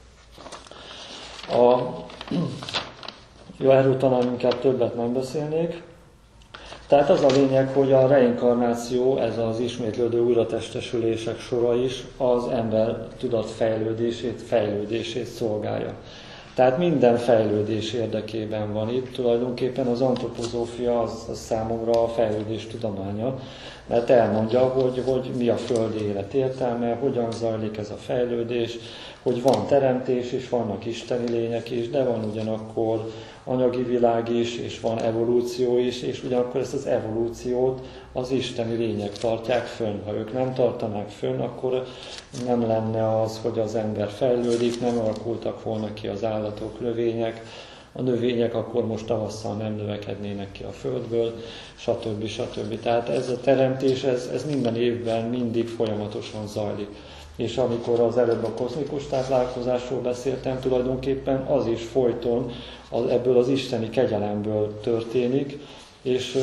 Speaker 1: dolog. Erről talán inkább többet nem beszélnék. Tehát az a lényeg, hogy a reinkarnáció, ez az ismétlődő újratestesülések sora is az ember tudat fejlődését szolgálja. Tehát minden fejlődés érdekében van itt. Tulajdonképpen az antropozófia az számomra a fejlődés tudománya, mert elmondja, hogy mi a földi élet értelme, hogyan zajlik ez a fejlődés, hogy van teremtés is, vannak isteni lények is, de van ugyanakkor anyagi világ is, és van evolúció is, és ugyanakkor ezt az evolúciót az isteni lények tartják fönn. Ha ők nem tartanák fönn, akkor nem lenne az, hogy az ember fejlődik, nem alakultak volna ki az állatok, növények, a növények akkor most tavasszal nem növekednének ki a földből, stb. Stb. Tehát ez a teremtés, ez minden évben mindig folyamatosan zajlik. És amikor az előbb a kozmikus táplálkozásról beszéltem, tulajdonképpen az is folyton ebből az isteni kegyelemből történik, és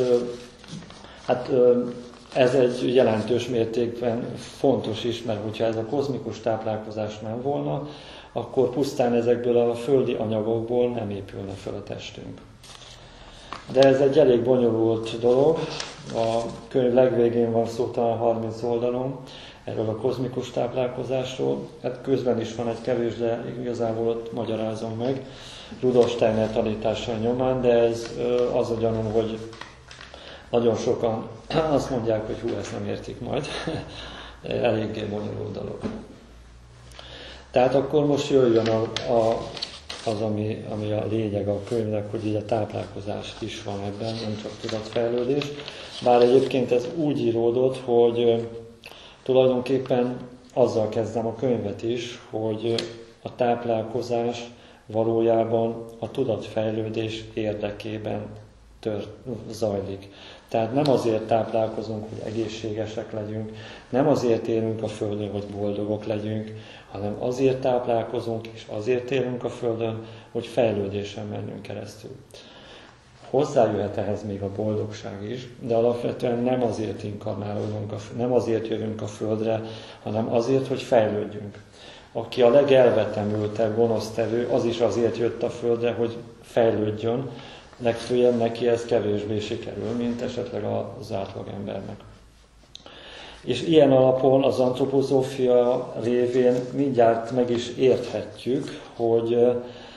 Speaker 1: ez egy jelentős mértékben fontos is, mert hogyha ez a kozmikus táplálkozás nem volna, akkor pusztán ezekből a földi anyagokból nem épülne fel a testünk. De ez egy elég bonyolult dolog, a könyv legvégén van szó, talán 30 oldalon, erről a kozmikus táplálkozásról. Hát közben is van egy kevés, de igazából ott magyarázom meg Rudolf Steiner tanítása nyomán, de ez az a gyanúm, hogy nagyon sokan azt mondják, hogy ezt nem értik majd. Eléggé bonyolult dolog. Tehát akkor most jöjjön az, ami a lényeg a könyvnek, hogy így a táplálkozást is van ebben, nem csak tudatfejlődés. Bár egyébként ez úgy íródott, hogy tulajdonképpen azzal kezdem a könyvet is, hogy a táplálkozás valójában a tudatfejlődés érdekében zajlik. Tehát nem azért táplálkozunk, hogy egészségesek legyünk, nem azért élünk a Földön, hogy boldogok legyünk, hanem azért táplálkozunk és azért élünk a Földön, hogy fejlődésen menjünk keresztül. Hozzájöhet ehhez még a boldogság is, de alapvetően nem azért inkarnálódunk, nem azért jövünk a Földre, hanem azért, hogy fejlődjünk. Aki a legelvetemültebb gonosztevő, az is azért jött a Földre, hogy fejlődjön, legfőjebb neki ez kevésbé sikerül, mint esetleg az átlagembernek. És ilyen alapon az antropozófia révén mindjárt meg is érthetjük, hogy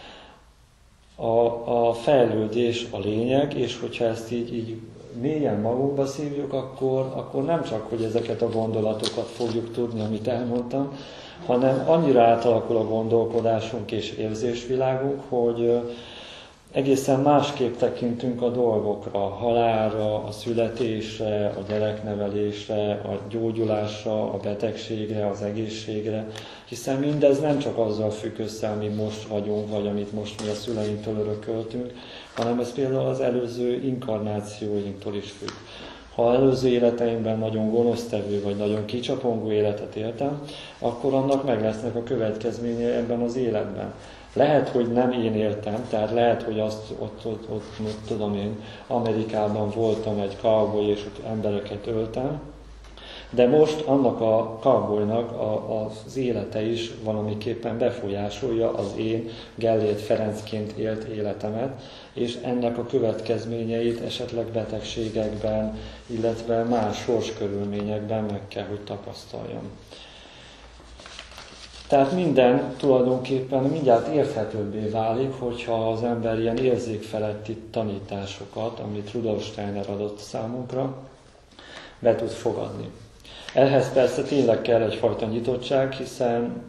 Speaker 1: a fejlődés a lényeg, és hogyha ezt így mélyen magunkba szívjuk, akkor nem csak, hogy ezeket a gondolatokat fogjuk tudni, amit elmondtam, hanem annyira átalakul a gondolkodásunk és érzésvilágunk, hogy egészen másképp tekintünk a dolgokra, a halálra, a születésre, a gyereknevelésre, a gyógyulásra, a betegségre, az egészségre, hiszen mindez nem csak azzal függ össze, ami most vagyunk, vagy amit most mi a szüleinktől örököltünk, hanem ez például az előző inkarnációinktól is függ. Ha előző életeimben nagyon gonosztevő vagy nagyon kicsapongó életet éltem, akkor annak meg lesznek a következményei ebben az életben. Lehet, hogy nem én éltem, tehát lehet, hogy ott tudom én, Amerikában voltam egy cowboy, és ott embereket öltem, de most annak a cowboynak az élete is valamiképpen befolyásolja az én Gellért Ferencként élt életemet, és ennek a következményeit esetleg betegségekben, illetve más sorskörülményekben meg kell, hogy tapasztaljam. Tehát minden tulajdonképpen mindjárt érthetőbbé válik, hogyha az ember ilyen érzékfeletti tanításokat, amit Rudolf Steiner adott számunkra, be tud fogadni. Ehhez persze tényleg kell egyfajta nyitottság, hiszen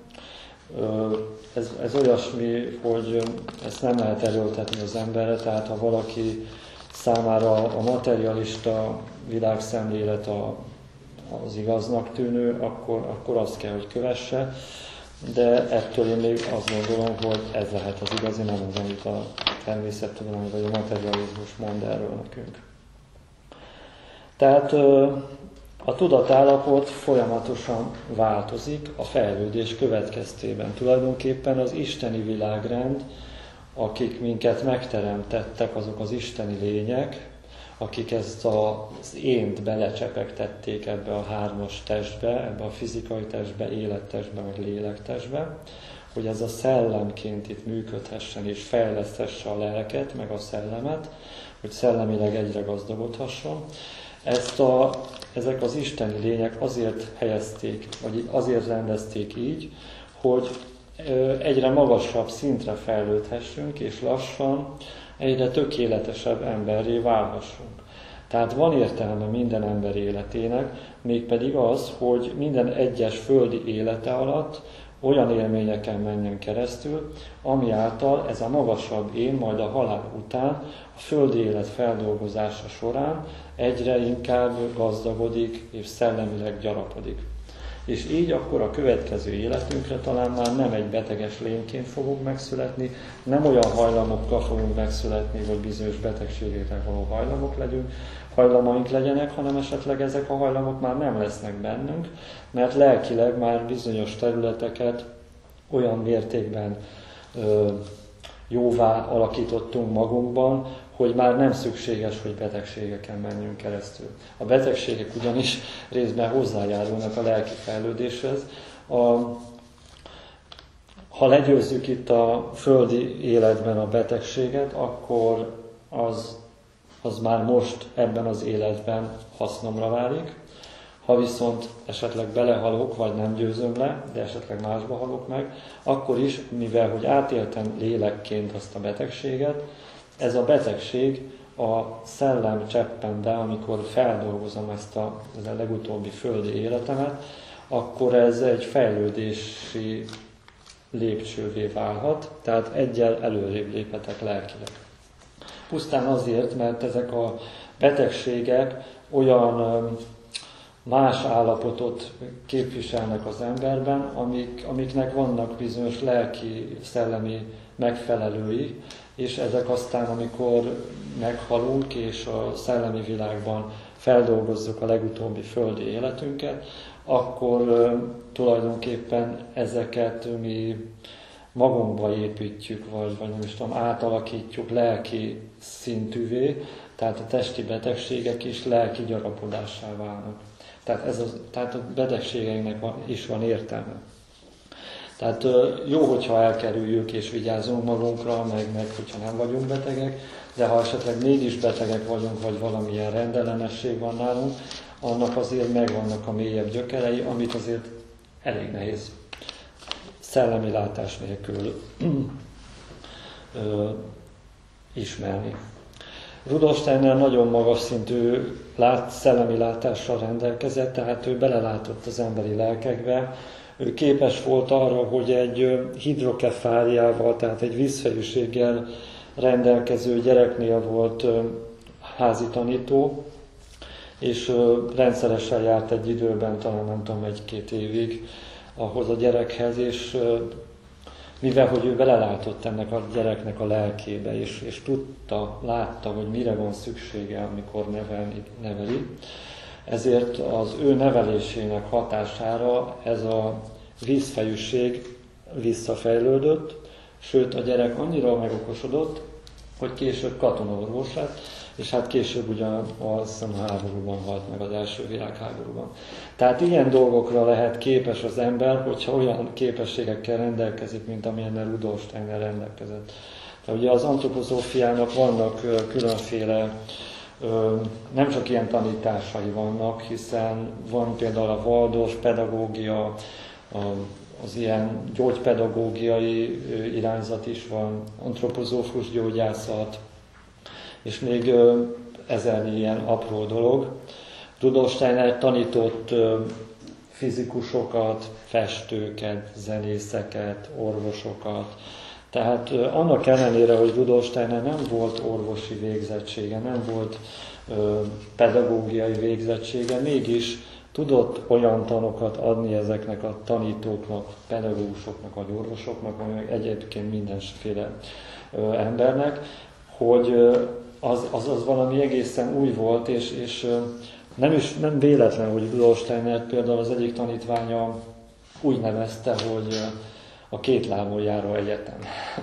Speaker 1: ez olyasmi, hogy ezt nem lehet erőltetni az emberre, tehát ha valaki számára a materialista világszemlélet az igaznak tűnő, akkor azt kell, hogy kövesse, de ettől én még azt gondolom, hogy ez lehet az igazi, nem az, amit a természettudomány vagy a materializmus mond erről nekünk. Tehát a tudatállapot folyamatosan változik a fejlődés következtében. Tulajdonképpen az isteni világrend, akik minket megteremtettek, azok az isteni lények, akik ezt az ént belecsepegtették ebbe a hármas testbe, ebbe a fizikai testbe, élettestbe, meg lélektestbe, hogy ez a szellemként itt működhessen és fejleszthesse a lelket, meg a szellemet, hogy szellemileg egyre gazdagodhasson. Ezek az isteni lények azért helyezték, vagy azért rendezték így, hogy egyre magasabb szintre fejlődhessünk, és lassan egyre tökéletesebb emberré válhassunk. Tehát van értelme minden ember életének, mégpedig az, hogy minden egyes földi élete alatt olyan élményeken menjen keresztül, ami által ez a magasabb én majd a halál után, a földi élet feldolgozása során egyre inkább gazdagodik és szellemileg gyarapodik. És így akkor a következő életünkre talán már nem egy beteges lényként fogunk megszületni, nem olyan hajlamokkal fogunk megszületni, hogy bizonyos betegségekre való hajlamaink legyenek, hanem esetleg ezek a hajlamok már nem lesznek bennünk, mert lelkileg már bizonyos területeket olyan mértékben jóvá alakítottunk magunkban, hogy már nem szükséges, hogy betegségeken menjünk keresztül. A betegségek ugyanis részben hozzájárulnak a lelki fejlődéshez. Ha legyőzzük itt a földi életben a betegséget, akkor az már most ebben az életben hasznomra válik. Ha viszont esetleg belehalok, vagy nem győzöm le, de esetleg másba halok meg, akkor is, mivel hogy átéltem lélekként azt a betegséget, ez a betegség a szellem cseppen be, amikor feldolgozom ezt a legutóbbi földi életemet, akkor ez egy fejlődési lépcsővé válhat, tehát egyel előrébb léphetek lelkileg. Pusztán azért, mert ezek a betegségek olyan más állapotot képviselnek az emberben, amiknek vannak bizonyos lelki-szellemi megfelelői, és ezek aztán, amikor meghalunk, és a szellemi világban feldolgozzuk a legutóbbi földi életünket, akkor tulajdonképpen ezeket mi magunkba építjük, vagy nem is tudom, átalakítjuk lelki szintűvé, tehát a testi betegségek is lelki gyarapodássá válnak. Tehát a betegségeinek is van értelme. Tehát jó, hogyha elkerüljük és vigyázunk magunkra, meg hogyha nem vagyunk betegek, de ha esetleg mégis betegek vagyunk, vagy valamilyen rendellenesség van nálunk, annak azért megvannak a mélyebb gyökerei, amit azért elég nehéz szellemi látás nélkül ismerni. Rudolf Steiner nagyon magas szintű szellemi látással rendelkezett, tehát ő belelátott az emberi lelkekbe. Ő képes volt arra, hogy egy hidrokefáliával, tehát egy vízfejűséggel rendelkező gyereknél volt házi tanító, és rendszeresen járt egy időben, talán nem tudom, 1-2 évig ahhoz a gyerekhez, és mivel hogy ő belelátott ennek a gyereknek a lelkébe, és látta, hogy mire van szüksége, amikor neveli, ezért az ő nevelésének hatására ez a vízfejűség visszafejlődött, sőt a gyerek annyira megokosodott, hogy később katonaorvos lett, és hát később ugyan a háborúban halt meg, az első világháborúban. Tehát ilyen dolgokra lehet képes az ember, hogyha olyan képességekkel rendelkezik, mint amilyennel Rudolf Steiner rendelkezett. Tehát ugye az antropozófiának vannak különféle, nem csak ilyen tanításai vannak, hiszen van például a Waldorf pedagógia, az ilyen gyógypedagógiai irányzat is van, antropozófus gyógyászat, és még ezernyi ilyen apró dolog. Rudolf Steiner tanított fizikusokat, festőket, zenészeket, orvosokat. Tehát annak ellenére, hogy Rudolf Steiner nem volt orvosi végzettsége, nem volt pedagógiai végzettsége, mégis tudott olyan tanokat adni ezeknek a tanítóknak, pedagógusoknak, vagy orvosoknak, vagy egyébként mindenféle embernek, hogy az valami egészen új volt, és nem véletlen, hogy Rudolf Steiner például az egyik tanítványa úgy nevezte, hogy a két lábon járó egyetem.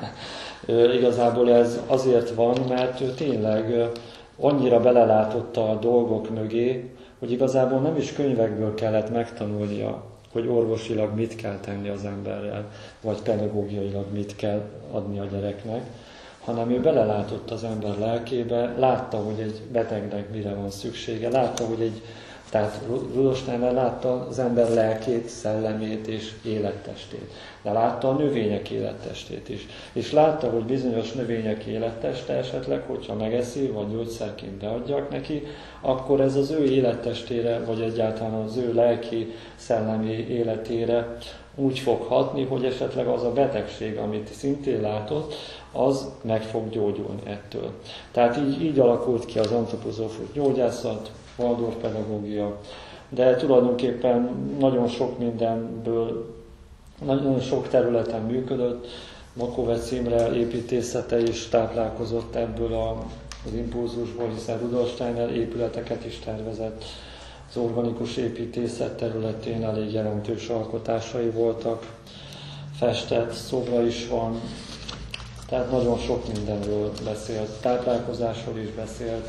Speaker 1: Igazából ez azért van, mert ő tényleg annyira belelátotta a dolgok mögé, hogy igazából nem is könyvekből kellett megtanulnia, hogy orvosilag mit kell tenni az emberrel, vagy pedagógiailag mit kell adni a gyereknek, hanem ő belelátott az ember lelkébe, látta, hogy egy betegnek mire van szüksége, látta, hogy tehát Rudolf Steiner látta az ember lelkét, szellemét és élettestét, de látta a növények élettestét is. És látta, hogy bizonyos növények életteste esetleg, hogyha megeszi, vagy gyógyszerként beadják neki, akkor ez az ő élettestére, vagy egyáltalán az ő lelki, szellemi életére úgy fog hatni, hogy esetleg az a betegség, amit szintén látott, az meg fog gyógyulni ettől. Tehát így alakult ki az antropozófus gyógyászat, Waldorf pedagógia, de tulajdonképpen nagyon sok mindenből, nagyon sok területen működött. Makovec Imre építészete is táplálkozott ebből az impulzusból, hiszen Rudolf Steiner épületeket is tervezett. Az organikus építészet területén elég jelentős alkotásai voltak, festett, szobra is van, tehát nagyon sok mindenről beszélt, táplálkozásról is beszélt,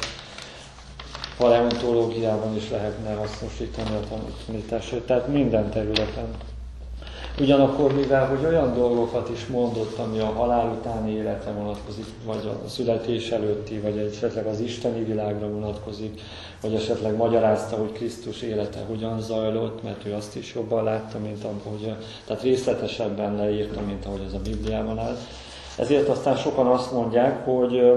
Speaker 1: paleontológiában is lehetne hasznosítani a tanítását, tehát minden területen. Ugyanakkor, mivel hogy olyan dolgokat is mondott, ami a halál utáni életre vonatkozik, vagy a születés előtti, vagy esetleg az isteni világra vonatkozik, vagy esetleg magyarázta, hogy Krisztus élete hogyan zajlott, mert ő azt is jobban látta, mint ahogy, tehát részletesebben leírta, mint ahogy ez a Bibliában áll. Ezért aztán sokan azt mondják, hogy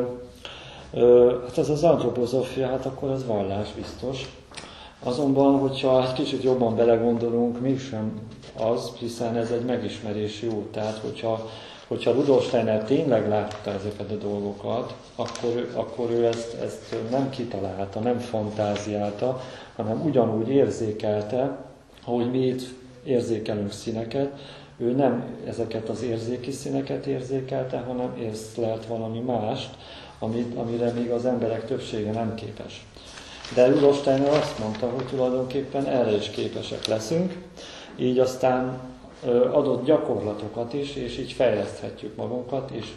Speaker 1: hát ez az antropozófia, hát akkor ez vallás biztos. Azonban, hogyha egy kicsit jobban belegondolunk, mégsem az, hiszen ez egy megismerési út. Tehát, hogyha Rudolf Steiner tényleg látta ezeket a dolgokat, akkor ő ezt nem kitalálta, nem fantáziálta, hanem ugyanúgy érzékelte, ahogy mi itt érzékelünk színeket, ő nem ezeket az érzéki színeket érzékelte, hanem észlelt valami mást, amire még az emberek többsége nem képes. De Rudolf Steiner azt mondta, hogy tulajdonképpen erre is képesek leszünk, így aztán adott gyakorlatokat is, és így fejleszthetjük magunkat, és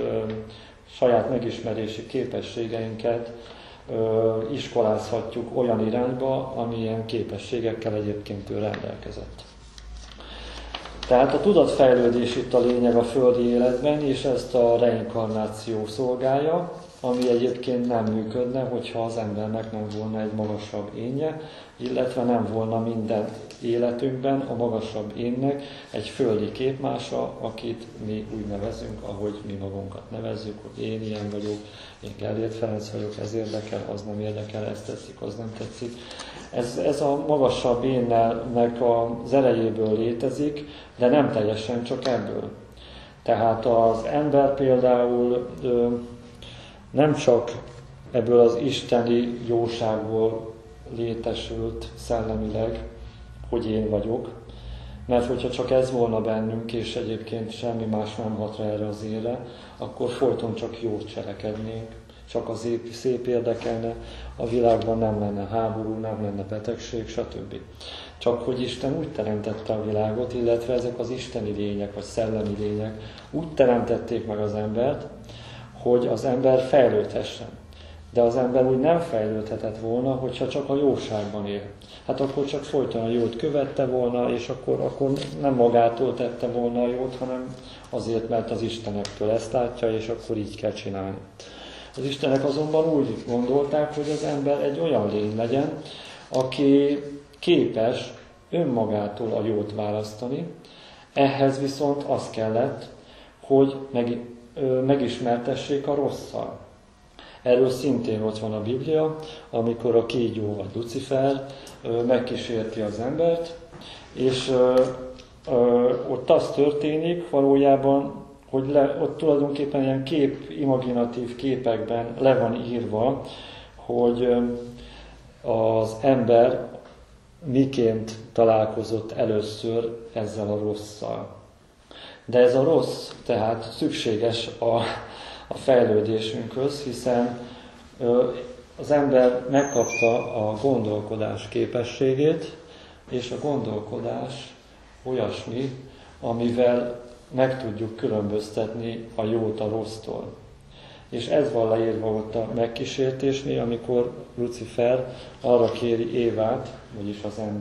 Speaker 1: saját megismerési képességeinket iskolázhatjuk olyan irányba, amilyen képességekkel egyébként ő rendelkezett. Tehát a tudatfejlődés itt a lényeg a földi életben, és ezt a reinkarnáció szolgálja, ami egyébként nem működne, hogyha az embernek nem volna egy magasabb énje, illetve nem volna minden életünkben a magasabb énnek egy földi képmása, akit mi úgy nevezünk, ahogy mi magunkat nevezzük, hogy én ilyen vagyok, én Gellért Ferenc vagyok, ez érdekel, az nem érdekel, ez tetszik, az nem tetszik. Ez a magasabb énnek az erejéből létezik, de nem teljesen csak ebből. Tehát az ember például nem csak ebből az isteni jóságból létesült szellemileg, hogy én vagyok, Mert hogyha csak ez volna bennünk, és egyébként semmi más nem hat rá erre az élre, akkor folyton csak jót cselekednénk, csak az szép érdekelne, a világban nem lenne háború, nem lenne betegség, stb. Csak hogy Isten úgy teremtette a világot, illetve ezek az isteni lények, vagy szellemi lények úgy teremtették meg az embert, hogy az ember fejlődhessen. De az ember úgy nem fejlődhetett volna, hogyha csak a jóságban él. Hát akkor csak folyton a jót követte volna, és akkor nem magától tette volna a jót, hanem azért, mert az Istenektől ezt látja, és akkor így kell csinálni. Az Istenek azonban úgy gondolták, hogy az ember egy olyan lény legyen, aki képes önmagától a jót választani. Ehhez viszont az kellett, hogy megismertessék a rosszal. Erről szintén ott van a Biblia, amikor a kígyó vagy Lucifer megkísérti az embert, és ott az történik valójában, hogy ott tulajdonképpen ilyen imaginatív képekben le van írva, hogy az ember miként találkozott először ezzel a rosszal. De ez a rossz tehát szükséges a fejlődésünkhöz, hiszen az ember megkapta a gondolkodás képességét, és a gondolkodás olyasmi, amivel meg tudjuk különböztetni a jót a rossztól. És ez van leírva ott a megkísértésnél, amikor Lucifer arra kéri Évát, vagyis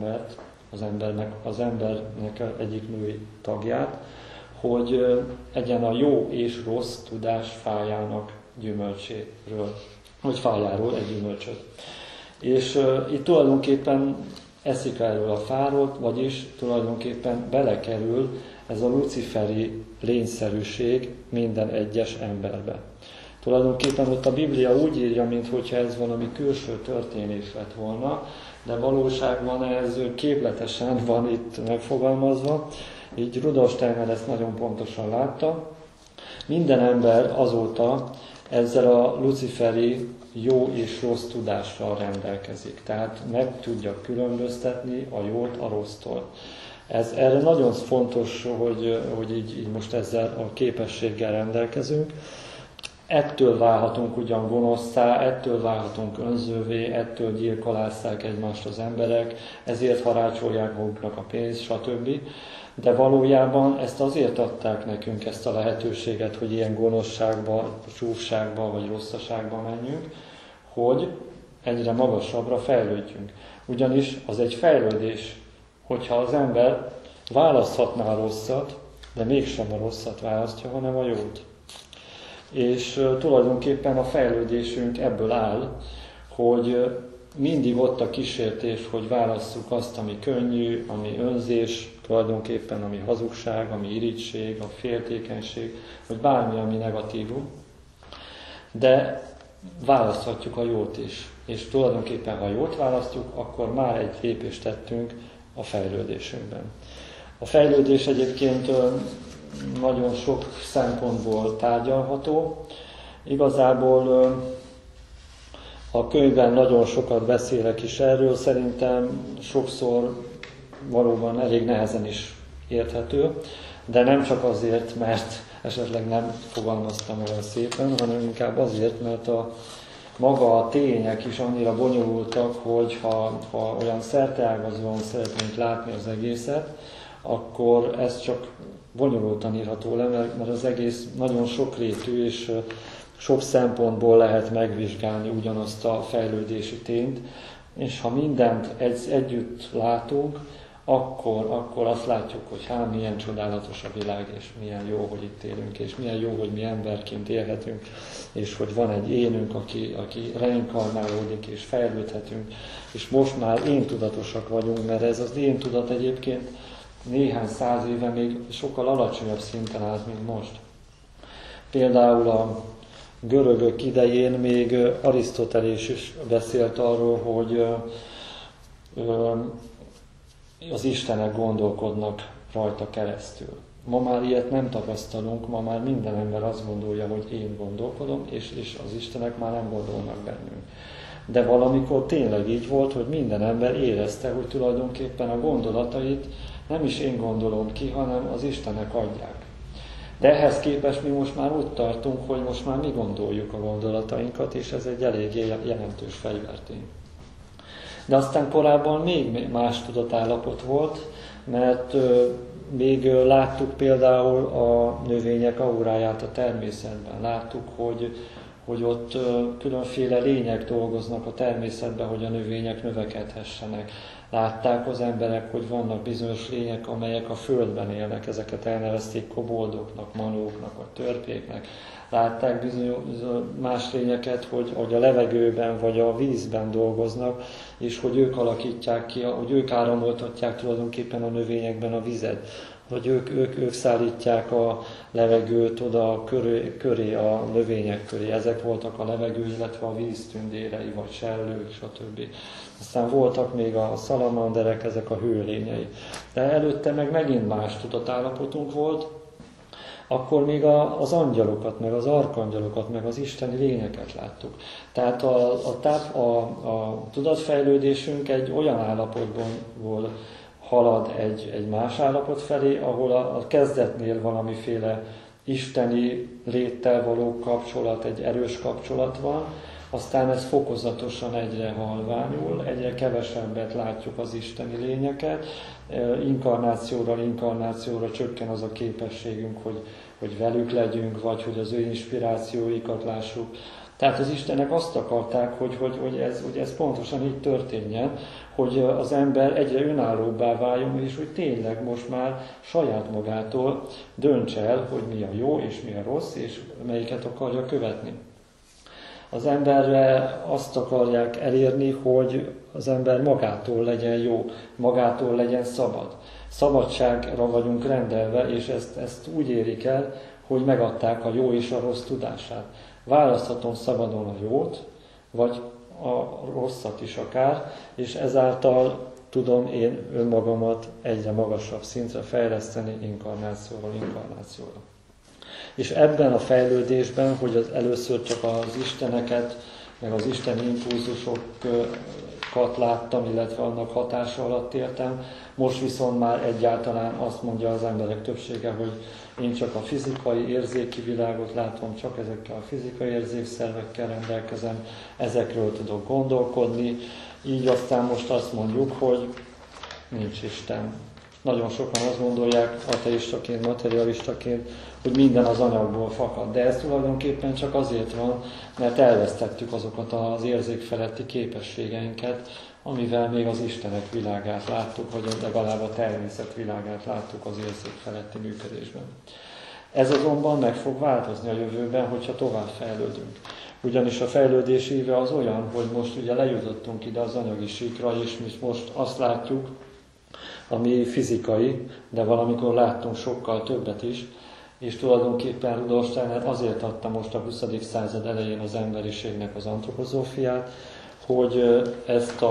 Speaker 1: az embernek egyik női tagját, hogy egyen a jó és rossz tudás fájának gyümölcséről, vagy fájáról egy gyümölcsöt. És itt tulajdonképpen eszik erről a fáról, vagyis tulajdonképpen belekerül ez a luciferi lényszerűség minden egyes emberbe. Tulajdonképpen ott a Biblia úgy írja, mintha ez valami külső történés lett volna, de valóságban ez képletesen van itt megfogalmazva. Így Rudolf Steiner ezt nagyon pontosan látta. Minden ember azóta ezzel a luciferi jó és rossz tudással rendelkezik. Tehát meg tudja különböztetni a jót a rossztól. Erre nagyon fontos, hogy így most ezzel a képességgel rendelkezünk. Ettől válhatunk ugyan gonoszszá, ettől válhatunk önzővé, ettől gyilkolásszák egymást az emberek, ezért harácsolják maguknak a pénzt, stb. De valójában ezt azért adták nekünk, ezt a lehetőséget, hogy ilyen gonoszságba, csúfságba vagy rosszaságba menjünk, hogy egyre magasabbra fejlődjünk. Ugyanis az egy fejlődés, hogyha az ember választhatná a rosszat, de mégsem a rosszat választja, hanem a jót. És tulajdonképpen a fejlődésünk ebből áll, hogy mindig ott a kísértés, hogy válasszuk azt, ami könnyű, ami önzés, tulajdonképpen ami hazugság, ami irigység, a féltékenység, vagy bármi, ami negatívum. De választhatjuk a jót is. És tulajdonképpen, ha jót választjuk, akkor már egy lépést tettünk a fejlődésünkben. A fejlődés egyébként nagyon sok szempontból tárgyalható. Igazából a könyvben nagyon sokat beszélek is erről, szerintem sokszor valóban elég nehezen is érthető, de nem csak azért, mert esetleg nem fogalmaztam olyan szépen, hanem inkább azért, mert maga a tények is annyira bonyolultak, hogy ha olyan szerteágazóan szeretnénk látni az egészet, akkor ez csak bonyolultan írható le, mert az egész nagyon sokrétű, és sok szempontból lehet megvizsgálni ugyanazt a fejlődési tényt, és ha mindent együtt látunk, akkor azt látjuk, hogy milyen csodálatos a világ, és milyen jó, hogy itt élünk, és milyen jó, hogy mi emberként élhetünk, és hogy van egy énünk, aki reinkarnálódik, és fejlődhetünk, és most már éntudatosak vagyunk, mert ez az éntudat egyébként néhány száz éve még sokkal alacsonyabb szinten állt, mint most. Például a görögök idején még Arisztotelés is beszélt arról, hogy az istenek gondolkodnak rajta keresztül. Ma már ilyet nem tapasztalunk, ma már minden ember azt gondolja, hogy én gondolkodom, és az istenek már nem gondolnak bennünk. De valamikor tényleg így volt, hogy minden ember érezte, hogy tulajdonképpen a gondolatait Nem is én gondolom ki, hanem az Istenek adják. De ehhez képest mi most már úgy tartunk, hogy most már mi gondoljuk a gondolatainkat, és ez egy eléggé jelentős fegyvertény. De aztán korábban még más tudatállapot volt, mert még láttuk például a növények auráját a természetben. Láttuk, hogy ott különféle lények dolgoznak a természetben, hogy a növények növekedhessenek. Látták az emberek, hogy vannak bizonyos lények, amelyek a földben élnek, ezeket elnevezték koboldoknak, manóknak, vagy törpéknek. Látták bizonyos más lényeket, hogy a levegőben vagy a vízben dolgoznak, és hogy ők alakítják ki, hogy ők áramoltatják tulajdonképpen a növényekben a vizet, hogy ők szállítják a levegőt oda köré, a növények köré. Ezek voltak a levegő, illetve a víz tündérei, vagy sellők, stb. Aztán voltak még a szalamanderek, ezek a hőlényei. De előtte meg megint más tudatállapotunk volt, akkor még az angyalokat, meg az arkangyalokat, meg az isteni lényeket láttuk. Tehát a tudatfejlődésünk egy olyan állapotból halad egy más állapot felé, ahol a kezdetnél valamiféle isteni léttel való kapcsolat, egy erős kapcsolat van, aztán ez fokozatosan egyre halványul, egyre kevesebbet látjuk az isteni lényeket, inkarnációra csökken az a képességünk, hogy velük legyünk, vagy hogy az ő inspirációikat lássuk. Tehát az Istenek azt akarták, hogy ez pontosan így történjen, hogy az ember egyre önállóbbá váljon, és hogy tényleg most már saját magától döntse el, hogy mi a jó és mi a rossz, és melyiket akarja követni. Az emberre azt akarják elérni, hogy az ember magától legyen jó, magától legyen szabad. Szabadságra vagyunk rendelve, és ezt úgy érik el, hogy megadták a jó és a rossz tudását. Választhatom szabadon a jót, vagy a rosszat is akár, és ezáltal tudom én önmagamat egyre magasabb szintre fejleszteni inkarnációról inkarnációra. És ebben a fejlődésben, hogy először csak az isteneket, meg az isteni impulzusokat láttam, illetve annak hatása alatt éltem, most viszont már egyáltalán azt mondja az emberek többsége, hogy én csak a fizikai érzéki világot látom, csak ezekkel a fizikai érzékszervekkel rendelkezem, ezekről tudok gondolkodni, így aztán most azt mondjuk, hogy nincs Isten. Nagyon sokan azt gondolják, ateistaként, materialistaként, hogy minden az anyagból fakad. De ez tulajdonképpen csak azért van, mert elvesztettük azokat az érzékfeletti képességeinket, amivel még az Istenek világát láttuk, vagy legalább a természet világát láttuk az érzékfeletti működésben. Ez azonban meg fog változni a jövőben, hogyha tovább fejlődünk. Ugyanis a fejlődés íve az olyan, hogy most ugye lejutottunk ide az anyagi síkra, és mi most azt látjuk, ami fizikai, de valamikor láttunk sokkal többet is, és tulajdonképpen Rudolf Steiner azért adta most a 20. század elején az emberiségnek az antropozófiát, hogy ezt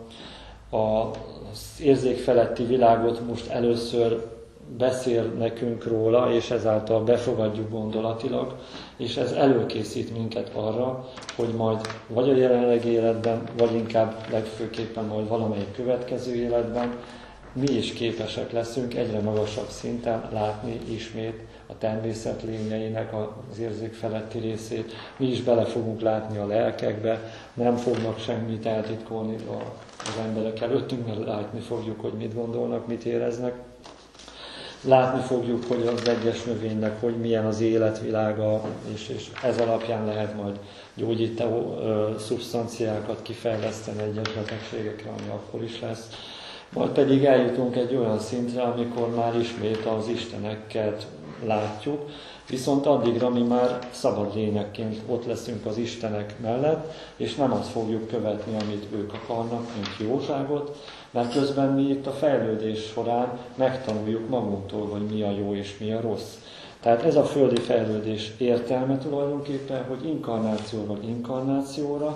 Speaker 1: az érzékfeletti világot most először beszél nekünk róla, és ezáltal befogadjuk gondolatilag, és ez előkészít minket arra, hogy majd vagy a jelenlegi életben, vagy inkább legfőképpen majd valamelyik következő életben mi is képesek leszünk egyre magasabb szinten látni ismét a természet lényeinek az érzékfeletti részét. Mi is bele fogunk látni a lelkekbe, nem fognak semmit eltitkolni az emberek előttünk, mert látni fogjuk, hogy mit gondolnak, mit éreznek. Látni fogjuk, hogy az egyes növénynek, hogy milyen az életvilága, és ez alapján lehet majd gyógyító szubstanciákat kifejleszteni egyes betegségekre, ami akkor is lesz. Majd pedig eljutunk egy olyan szintre, amikor már ismét az isteneket látjuk, viszont addigra mi már szabad lényekként ott leszünk az istenek mellett, és nem azt fogjuk követni, amit ők akarnak, mint jóságot, mert közben mi itt a fejlődés során megtanuljuk magunktól, hogy mi a jó és mi a rossz. Tehát ez a földi fejlődés értelme tulajdonképpen, hogy inkarnációról inkarnációra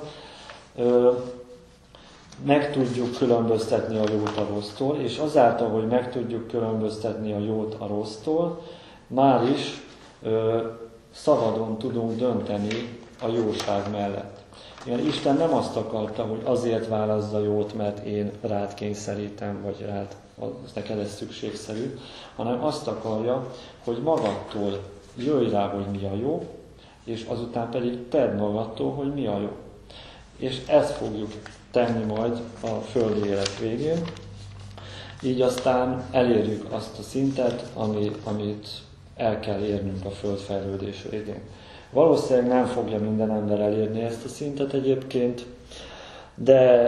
Speaker 1: meg tudjuk különböztetni a jót a rossztól, és azáltal, hogy meg tudjuk különböztetni a jót a rossztól, már is szabadon tudunk dönteni a jóság mellett. Igen, Isten nem azt akarta, hogy azért válaszza jót, mert én rád kényszerítem, vagy rád, neked ez szükségszerű, hanem azt akarja, hogy magadtól jöjj rá, hogy mi a jó, és azután pedig tedd magadtól, hogy mi a jó. És ezt fogjuk tenni majd a földi élet végén, így aztán elérjük azt a szintet, amit el kell érnünk a föld fejlődés végén. Valószínűleg nem fogja minden ember elérni ezt a szintet egyébként, de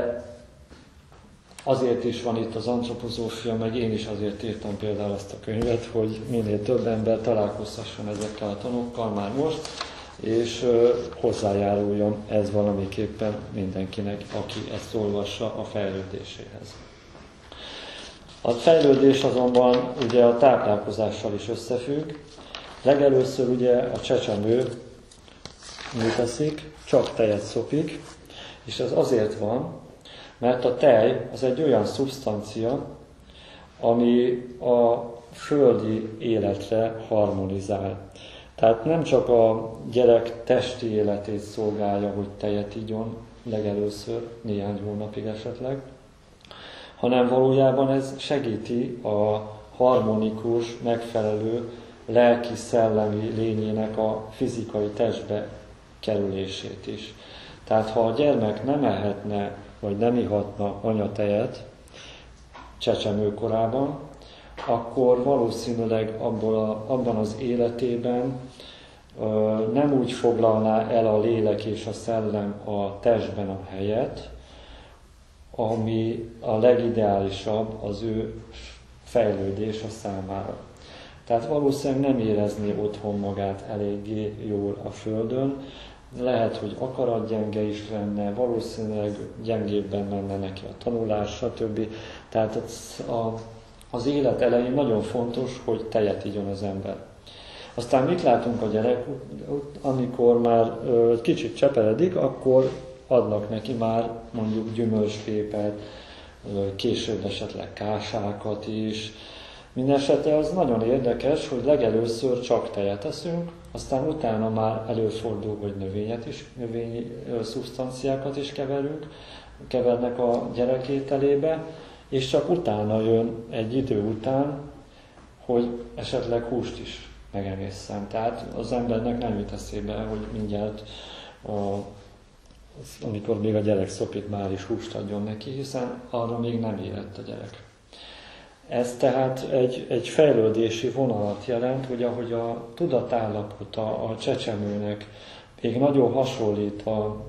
Speaker 1: azért is van itt az antropozófia, meg én is azért írtam például ezt a könyvet, hogy minél több ember találkozhasson ezekkel a tanokkal már most, és hozzájáruljon ez valamiképpen mindenkinek, aki ezt olvassa, a fejlődéséhez. A fejlődés azonban ugye a táplálkozással is összefügg. Legelőször ugye a csecsemő mit teszik? Csak tejet szopik, és ez azért van, mert a tej az egy olyan szubsztancia, ami a földi életre harmonizál. Tehát nem csak a gyerek testi életét szolgálja, hogy tejet igyon legelőször, néhány hónapig esetleg, hanem valójában ez segíti a harmonikus, megfelelő lelki-szellemi lényének a fizikai testbe kerülését is. Tehát ha a gyermek nem ehetne, vagy nem ihatna anyatejet csecsemőkorában, akkor valószínűleg abban az életében nem úgy foglalná el a lélek és a szellem a testben a helyet, ami a legideálisabb az ő fejlődése számára. Tehát valószínűleg nem érezné otthon magát eléggé jól a Földön, lehet, hogy akaratgyenge is lenne, valószínűleg gyengébben lenne neki a tanulás, stb. Tehát az élet elején nagyon fontos, hogy tejet igyon az ember. Aztán mit látunk a gyerek, amikor már egy kicsit cseperedik, akkor adnak neki már mondjuk gyümölcsképet, később esetleg kásákat is. Mindenesetre az nagyon érdekes, hogy legelőször csak tejet eszünk, aztán utána már előfordul, hogy növényi szubsztanciákat is kevernek a gyerek ételébe, és csak utána jön egy idő után, hogy esetleg húst is megemészszem. Tehát az embernek nem jut eszébe, hogy mindjárt, amikor még a gyerek szopik, már is húst adjon neki, hiszen arra még nem érett a gyerek. Ez tehát egy fejlődési vonalat jelent, hogy ahogy a tudatállapota a csecsemőnek még nagyon hasonlít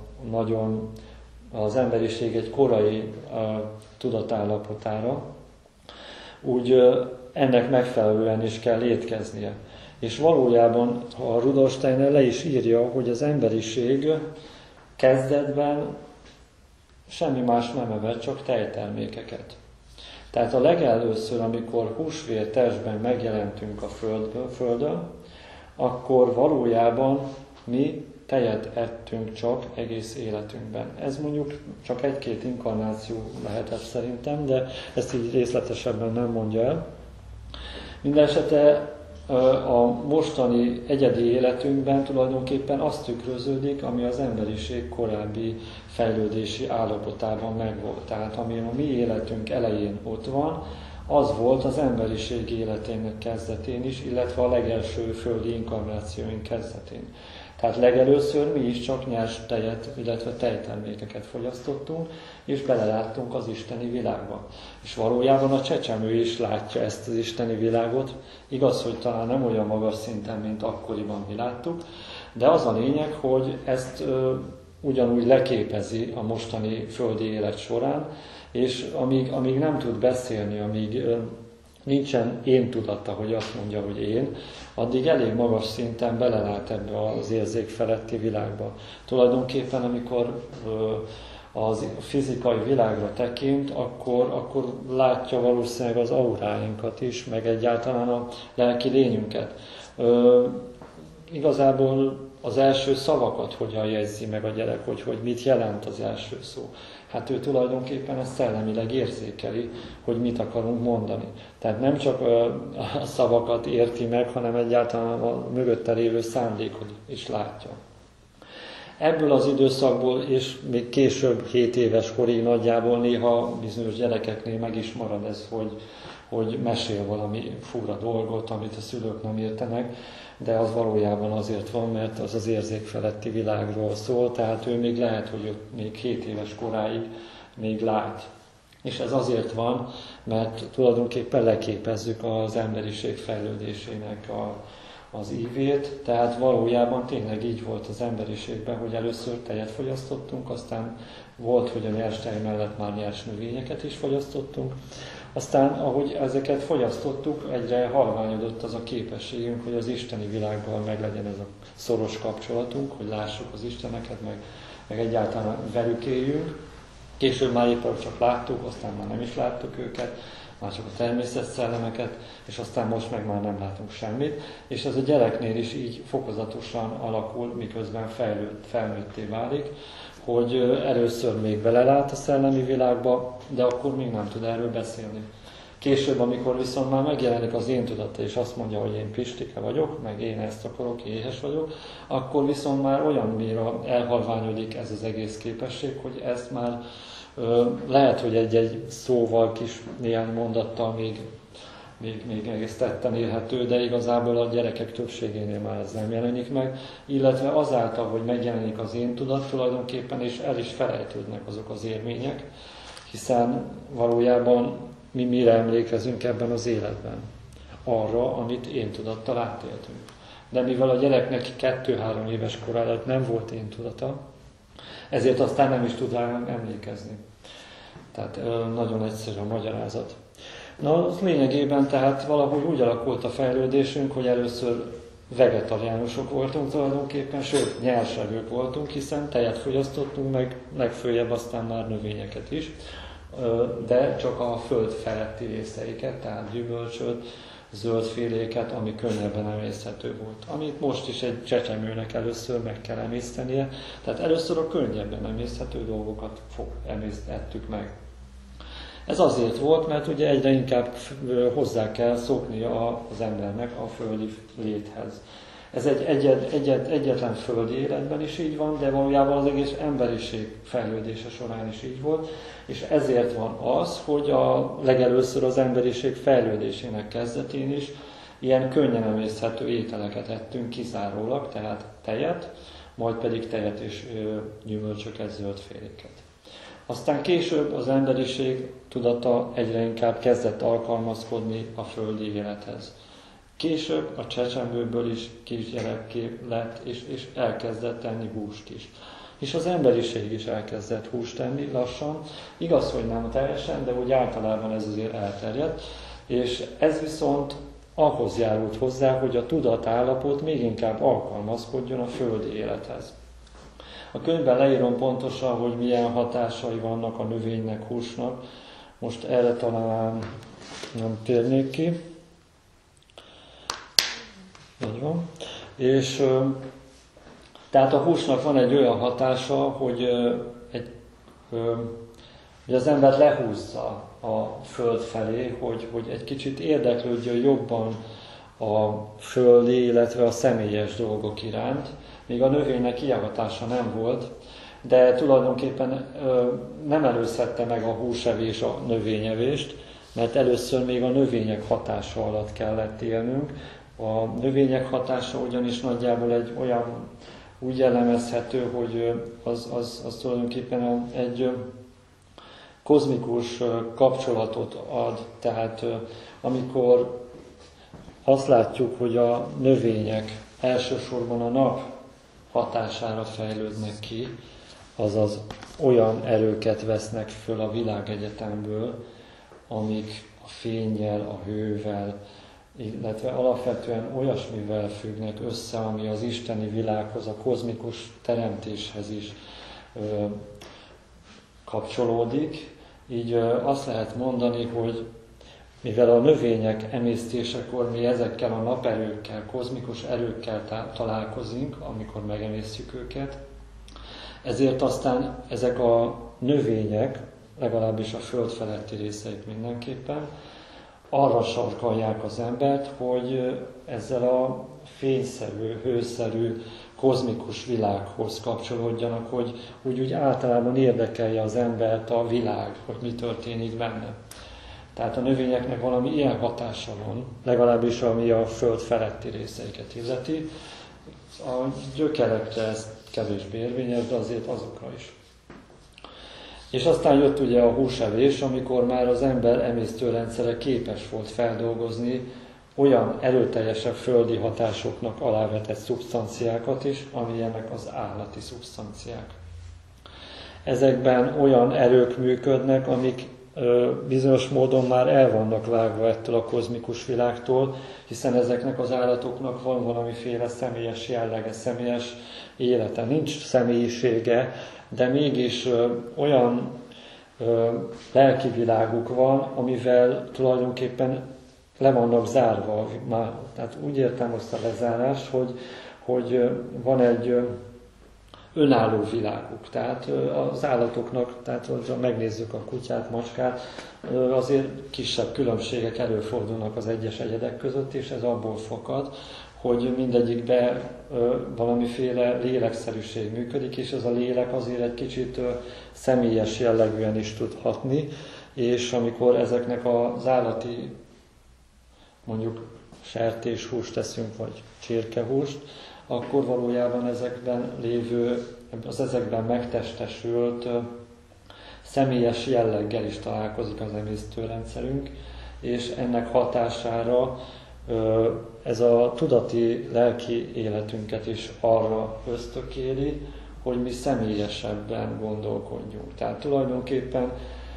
Speaker 1: az emberiség egy korai tudatállapotára, úgy ennek megfelelően is kell étkeznie. És valójában a Rudolf Steiner le is írja, hogy az emberiség kezdetben semmi más nem evett, csak tejtermékeket. Tehát a legelőször, amikor húsvér testben megjelentünk a Földön, akkor valójában mi tejet ettünk csak egész életünkben. Ez mondjuk csak egy-két inkarnáció lehetett szerintem, de ezt így részletesebben nem mondja el. Mindenesetre a mostani egyedi életünkben tulajdonképpen azt tükröződik, ami az emberiség korábbi fejlődési állapotában megvolt. Tehát ami a mi életünk elején ott van, az volt az emberiség életének kezdetén is, illetve a legelső földi inkarnációink kezdetén. Tehát legelőször mi is csak nyers tejet, illetve tejtermékeket fogyasztottunk, és beleláttunk az isteni világba. És valójában a csecsemő is látja ezt az isteni világot. Igaz, hogy talán nem olyan magas szinten, mint akkoriban mi láttuk, de az a lényeg, hogy ezt ugyanúgy leképezi a mostani földi élet során, és amíg nem tud beszélni, amíg nincsen én tudata, hogy azt mondja, hogy én, addig elég magas szinten belelát ebbe az érzékfeletti világba. Tulajdonképpen, amikor az fizikai világra tekint, akkor látja valószínűleg az auráinkat is, meg egyáltalán a lelki lényünket. Igazából az első szavakat hogyan jegyzi meg a gyerek, hogy mit jelent az első szó. Hát ő tulajdonképpen ezt szellemileg érzékeli, hogy mit akarunk mondani. Tehát nem csak a szavakat érti meg, hanem egyáltalán a mögötte lévő szándékot is látja. Ebből az időszakból, és még később 7 éves korig nagyjából néha bizonyos gyerekeknél meg is marad ez, hogy mesél valami fura dolgot, amit a szülők nem értenek, de az valójában azért van, mert az az érzékfeletti világról szól, tehát ő még lehet, hogy még 7 éves koráig még lát. És ez azért van, mert tulajdonképpen leképezzük az emberiség fejlődésének az ívét, tehát valójában tényleg így volt az emberiségben, hogy először tejet fogyasztottunk, aztán volt, hogy a nyers tej mellett már nyers növényeket is fogyasztottunk, aztán ahogy ezeket fogyasztottuk, egyre halványodott az a képességünk, hogy az isteni világgal meglegyen ez a szoros kapcsolatunk, hogy lássuk az isteneket, meg egyáltalán velük éljünk. Később már éppen csak láttuk, aztán már nem is láttuk őket, már csak a természetszellemeket, és aztán most meg már nem látunk semmit. És ez a gyereknél is így fokozatosan alakul, miközben felnőtté válik, hogy először még belelát a szellemi világba, de akkor még nem tud erről beszélni. Később, amikor viszont már megjelenik az én tudata, és azt mondja, hogy én Pistike vagyok, meg én ezt akarok, éhes vagyok, akkor viszont már olyan mélyre elhalványodik ez az egész képesség, hogy ezt már lehet, hogy egy-egy szóval, kis néhány mondattal még egész tetten érhető, de igazából a gyerekek többségénél már ez nem jelenik meg, illetve azáltal, hogy megjelenik az én tudat tulajdonképpen, és el is felejtődnek azok az élmények, hiszen valójában mi mire emlékezünk ebben az életben? Arra, amit én tudattal átéltünk. De mivel a gyereknek 2-3 éves kor előtt nem volt én tudata, ezért aztán nem is tud rá emlékezni. Tehát nagyon egyszerű a magyarázat. Na, az lényegében tehát valahogy úgy alakult a fejlődésünk, hogy először vegetariánusok voltunk tulajdonképpen, sőt, nyersevők voltunk, hiszen tejet fogyasztottunk, meg legfőjebb aztán már növényeket is, de csak a föld feletti részeiket, tehát gyümölcsöt, zöldféléket, ami könnyebben emészthető volt. Amit most is egy csecsemőnek először meg kell emésztenie, tehát először a könnyebben emészthető dolgokat ettük meg. Ez azért volt, mert ugye egyre inkább hozzá kell szoknia az embernek a földi léthez. Ez egy egyetlen földi életben is így van, de valójában az egész emberiség fejlődése során is így volt, és ezért van az, hogy a legelőször az emberiség fejlődésének kezdetén is ilyen könnyen emészthető ételeket ettünk kizárólag, tehát tejet, majd pedig tejet és gyümölcsöket, zöldféléket. Aztán később az emberiség tudata egyre inkább kezdett alkalmazkodni a földi élethez. Később a csecsemőből is kisgyerekké lett, és elkezdett tenni húst is. És az emberiség is elkezdett húst tenni lassan. Igaz, hogy nem teljesen, de úgy általában ez azért elterjedt. És ez viszont ahhoz járult hozzá, hogy a tudatállapot még inkább alkalmazkodjon a földi élethez. A könyvben leírom pontosan, hogy milyen hatásai vannak a növénynek, húsnak. Most erre talán nem térnék ki. Így van. És tehát a húsnak van egy olyan hatása, hogy az ember lehúzza a föld felé, hogy egy kicsit érdeklődjön jobban a földi, illetve a személyes dolgok iránt. Még a növénynek ilyen hatása nem volt, de tulajdonképpen nem előzhette meg a húsevés a növényevést, mert először még a növények hatása alatt kellett élnünk. A növények hatása ugyanis nagyjából egy olyan, úgy jellemezhető, hogy az tulajdonképpen egy kozmikus kapcsolatot ad. Tehát amikor azt látjuk, hogy a növények elsősorban a nap hatására fejlődnek ki, azaz olyan erőket vesznek föl a világegyetemből, amik a fénnyel, a hővel, illetve alapvetően olyasmivel függnek össze, ami az isteni világhoz, a kozmikus teremtéshez is kapcsolódik. Így azt lehet mondani, hogy mivel a növények emésztésekor mi ezekkel a naperőkkel, kozmikus erőkkel találkozunk, amikor megemésztjük őket, ezért aztán ezek a növények, legalábbis a föld feletti részeik mindenképpen, arra sarkalják az embert, hogy ezzel a fényszerű, hőszerű, kozmikus világhoz kapcsolódjanak, hogy úgy általában érdekelje az embert a világ, hogy mi történik benne. Tehát a növényeknek valami ilyen hatása van, legalábbis ami a föld feletti részeiket illeti. A gyökerekre ez kevésbé érvényes, de azért azokra is. És aztán jött ugye a húsevés, amikor már az ember emésztőrendszere képes volt feldolgozni olyan erőteljesebb földi hatásoknak alávetett szubstanciákat is, amilyenek az állati szubstanciák. Ezekben olyan erők működnek, amik bizonyos módon már el vannak vágva ettől a kozmikus világtól, hiszen ezeknek az állatoknak van valamiféle személyes jellege, személyes élete. Nincs személyisége, de mégis olyan lelki világuk van, amivel tulajdonképpen le vannak zárva. Tehát úgy értem azt a lezárást, hogy van egy önálló világuk. Tehát az állatoknak, tehát ha megnézzük a kutyát, macskát, azért kisebb különbségek előfordulnak az egyes egyedek között, és ez abból fakad, hogy mindegyikben valamiféle lélekszerűség működik, és ez a lélek azért egy kicsit személyes jellegűen is tud hatni, és amikor ezeknek az állati, mondjuk sertéshúst teszünk, vagy csirkehúst, akkor valójában ezekben lévő, az ezekben megtestesült személyes jelleggel is találkozik az emésztőrendszerünk, és ennek hatására ez a tudati lelki életünket is arra ösztökéli, hogy mi személyesebben gondolkodjunk. Tehát tulajdonképpen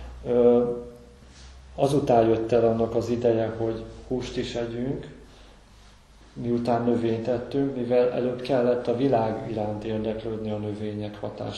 Speaker 1: azután jött el annak az ideje, hogy húst is együnk, miután növényt ettünk, mivel előbb kellett a világ iránt érdeklődni a növények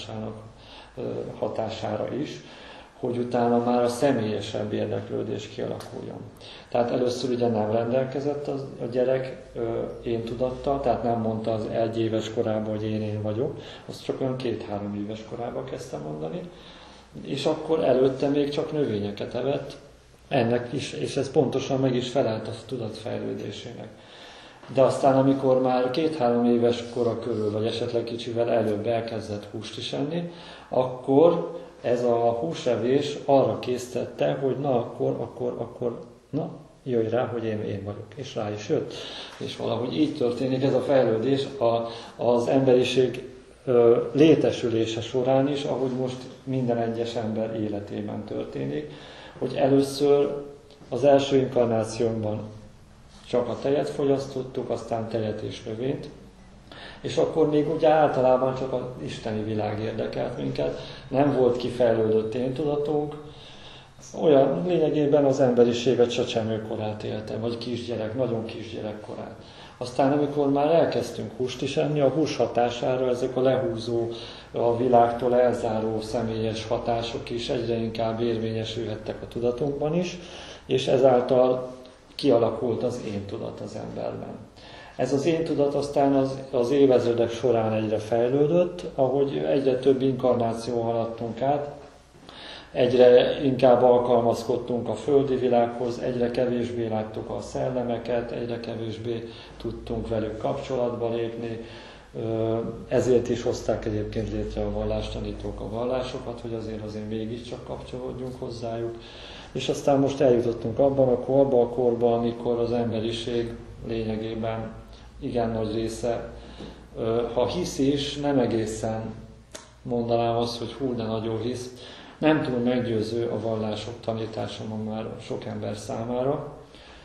Speaker 1: hatására is, hogy utána már a személyesebb érdeklődés kialakuljon. Tehát először ugye nem rendelkezett a gyerek én tudattal, tehát nem mondta az 1 éves korában, hogy én vagyok, azt csak olyan 2-3 éves korában kezdte mondani, és akkor előtte még csak növényeket evett, ennek is, és ez pontosan meg is felelt a tudat fejlődésének. De aztán, amikor már 2-3 éves kora körül, vagy esetleg kicsivel előbb elkezdett húst is enni, akkor ez a húsevés arra késztette, hogy na akkor jöjj rá, hogy én vagyok. És rá is jött. És valahogy így történik ez a fejlődés az emberiség létesülése során is, ahogy most minden egyes ember életében történik, hogy először az első inkarnációnkban csak a tejet fogyasztottuk, aztán tejet és növényt, és akkor még ugye általában csak az isteni világ érdekelt minket, nem volt kifejlődött éntudatunk, olyan lényegében az emberiséget csecsemőkorát élte, vagy kisgyerek, nagyon kisgyerek korát. Aztán amikor már elkezdtünk húst is enni, a hús hatására ezek a lehúzó, a világtól elzáró személyes hatások is egyre inkább érvényesülhettek a tudatunkban is, és ezáltal kialakult az én tudat az emberben. Ez az én tudat aztán az évezredek során egyre fejlődött, ahogy egyre több inkarnáció haladtunk át, egyre inkább alkalmazkodtunk a földi világhoz, egyre kevésbé láttuk a szellemeket, egyre kevésbé tudtunk velük kapcsolatba lépni. Ezért is hozták egyébként létre a vallástanítók a vallásokat, hogy azért mégiscsak kapcsolódjunk hozzájuk. És aztán most eljutottunk abba a korba, amikor az emberiség lényegében igen nagy része, ha hisz is, nem egészen mondanám azt, hogy hú, de nagyon hisz, nem túl meggyőző a vallások tanítása már sok ember számára.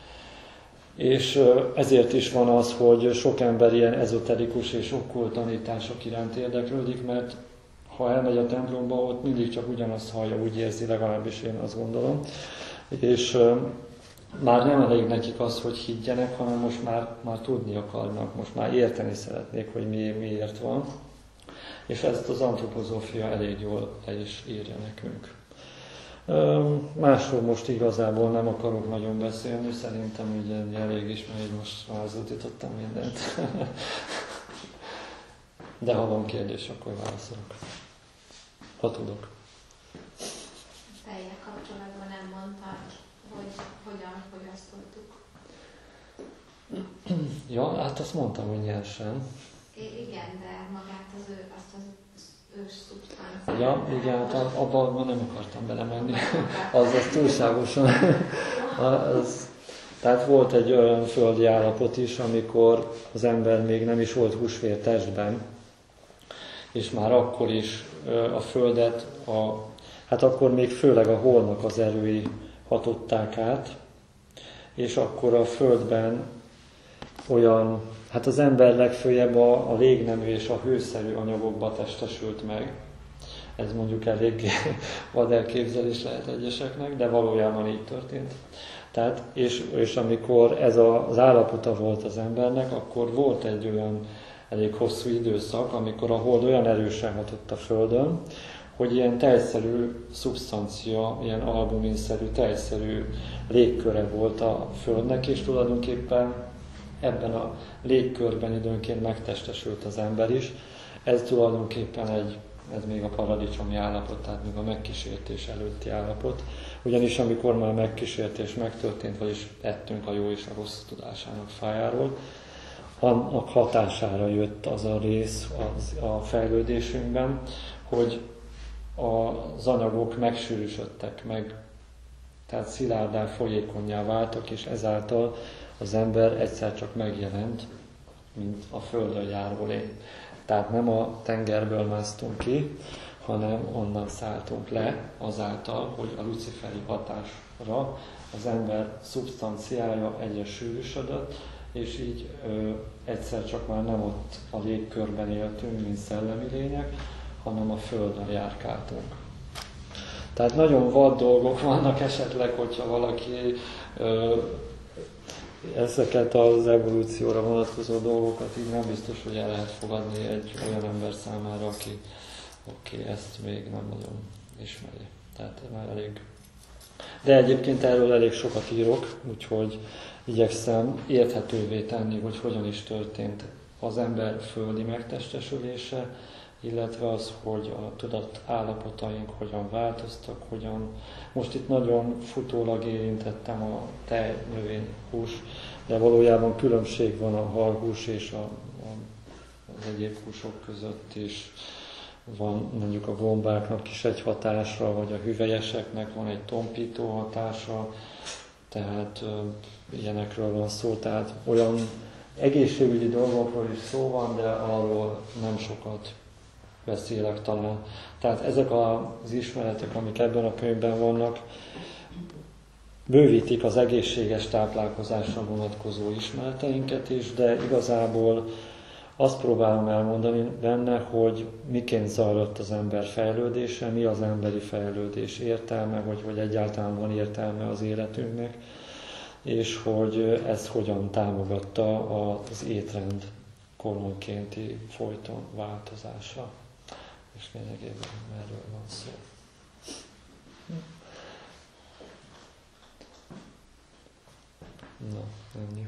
Speaker 1: És ezért is van az, hogy sok ember ilyen ezoterikus és okkult tanítások iránt érdeklődik, mert ha elmegy a templomba, ott mindig csak ugyanazt hallja, úgy érzi, legalábbis én azt gondolom. És már nem elég nekik az, hogy higgyenek, hanem most már tudni akarnak, most már érteni szeretnék, hogy miért van. És ezt az antropozófia elég jól le is írja nekünk. Másról most igazából nem akarok nagyon beszélni, szerintem ugye elég is, mert most már zúdítottam mindent. De ha van kérdés, akkor válaszolok. Ha tudok.
Speaker 2: Fejjel kapcsolatban nem mondtad, hogy hogyan fogyasztottuk.
Speaker 1: Ja, hát azt mondtam, hogy nyersen.
Speaker 2: Igen, de magát azt az ős szubstanciát.
Speaker 1: Ja, igen, hát abban nem akartam belemenni. az túlságosan. Tehát volt egy olyan földi állapot is, amikor az ember még nem is volt húsvér testben, és már akkor is a földet, hát akkor még főleg a holnak az erői hatották át, és akkor a földben olyan, hát az ember legfőjebb a légnemű és a hőszerű anyagokba testesült meg. Ez mondjuk eléggé vad elképzelés lehet egyeseknek, de valójában így történt. Tehát, és amikor ez az állapota volt az embernek, akkor volt egy olyan elég hosszú időszak, amikor a hold olyan erősen hatott a Földön, hogy ilyen tejszerű szubstancia, ilyen albuminszerű, tejszerű légköre volt a Földnek, és tulajdonképpen ebben a légkörben időnként megtestesült az ember is. Ez tulajdonképpen ez még a paradicsomi állapot, tehát még a megkísértés előtti állapot. Ugyanis amikor már megkísértés megtörtént, vagyis ettünk a jó és a rossz tudásának fájáról, annak hatására jött az a rész a fejlődésünkben, hogy az anyagok megsűrűsödtek meg, tehát szilárdá, folyékonnyá váltak, és ezáltal az ember egyszer csak megjelent, mint a földön járó lény. Tehát nem a tengerből másztunk ki, hanem onnan szálltunk le azáltal, hogy a luciferi hatásra az ember szubstanciája egyre sűrűsödött, és így egyszer csak már nem ott a légkörben éltünk, mint szellemi lények, hanem a Földön járkáltunk. Tehát nagyon vad dolgok vannak esetleg, hogyha valaki ezeket az evolúcióra vonatkozó dolgokat így nem biztos, hogy el lehet fogadni egy olyan ember számára, aki ezt még nem nagyon ismeri. Tehát már elég. De egyébként erről elég sokat írok, úgyhogy igyekszem érthetővé tenni, hogy hogyan is történt az ember földi megtestesülése, illetve az, hogy a tudat állapotaink hogyan változtak, most itt nagyon futólag érintettem a tej, növény, hús, de valójában különbség van a halhús és az egyéb húsok között is. Van mondjuk a gombáknak is egy hatása, vagy a hüvelyeseknek van egy tompító hatása, tehát ilyenekről van szó, tehát olyan egészségügyi dolgokról is szó van, de arról nem sokat beszélek talán. Tehát ezek az ismeretek, amik ebben a könyvben vannak, bővítik az egészséges táplálkozásra vonatkozó ismereteinket is, de igazából azt próbálom elmondani benne, hogy miként zajlott az ember fejlődése, mi az emberi fejlődés értelme, hogy egyáltalán van értelme az életünknek, és hogy ez hogyan támogatta az étrend koronkénti folyton változása. És lényegében erről van szó. Na, ennyi.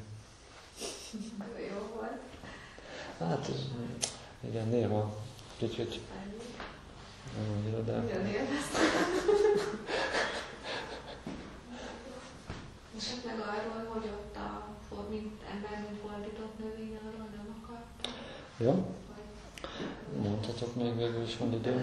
Speaker 2: Jó volt.
Speaker 1: Hát, igen, néha kicsit nem annyira, de...
Speaker 2: Ugyan élveztem. Esetleg arról, hogy ott ember, mint fordított növény, arról nem akartam.
Speaker 1: Ja? Mondhatok még végül is van idő.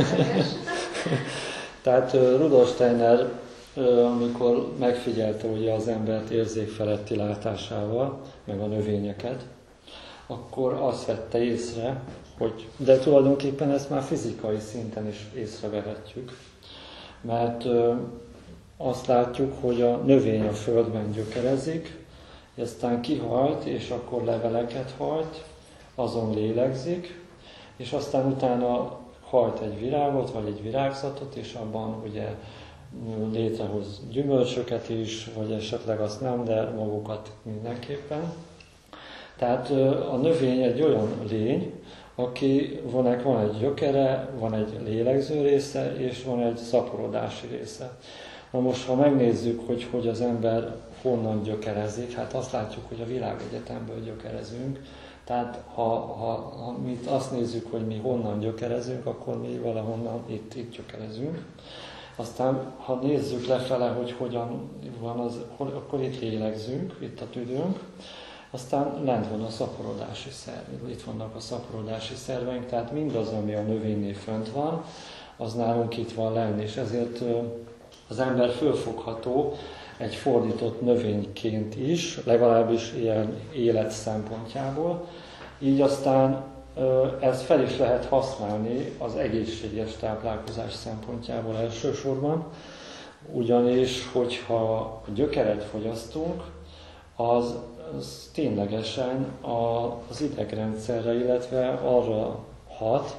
Speaker 1: Tehát Rudolf Steiner, amikor megfigyelte ugye az embert érzékfeletti látásával, meg a növényeket, akkor azt vette észre, hogy, de tulajdonképpen ezt már fizikai szinten is észrevehetjük, mert azt látjuk, hogy a növény a földben gyökerezik, aztán kihajt, és akkor leveleket hajt, azon lélegzik, és aztán utána hajt egy virágot, vagy egy virágzatot, és abban ugye létrehoz gyümölcsöket is, vagy esetleg azt nem, de magukat mindenképpen. Tehát a növény egy olyan lény, akinek van egy gyökere, van egy lélegző része, és van egy szaporodási része. Na most, ha megnézzük, hogy az ember honnan gyökerezik, hát azt látjuk, hogy a világegyetemből gyökerezünk. Tehát ha mi azt nézzük, hogy mi honnan gyökerezünk, akkor mi valahonnan itt gyökerezünk. Aztán, ha nézzük lefele, hogy hogyan van az, akkor itt lélegzünk, itt a tüdőnk, aztán lent van a szaporodási szerv, itt vannak a szaporodási szerveink, tehát mindaz, ami a növénynél fönt van, az nálunk itt van lenni, és ezért az ember fölfogható egy fordított növényként is, legalábbis ilyen élet szempontjából. Így aztán ezt fel is lehet használni az egészséges táplálkozás szempontjából elsősorban, ugyanis, hogyha a gyökeret fogyasztunk, az ténylegesen az idegrendszerre, illetve arra hat,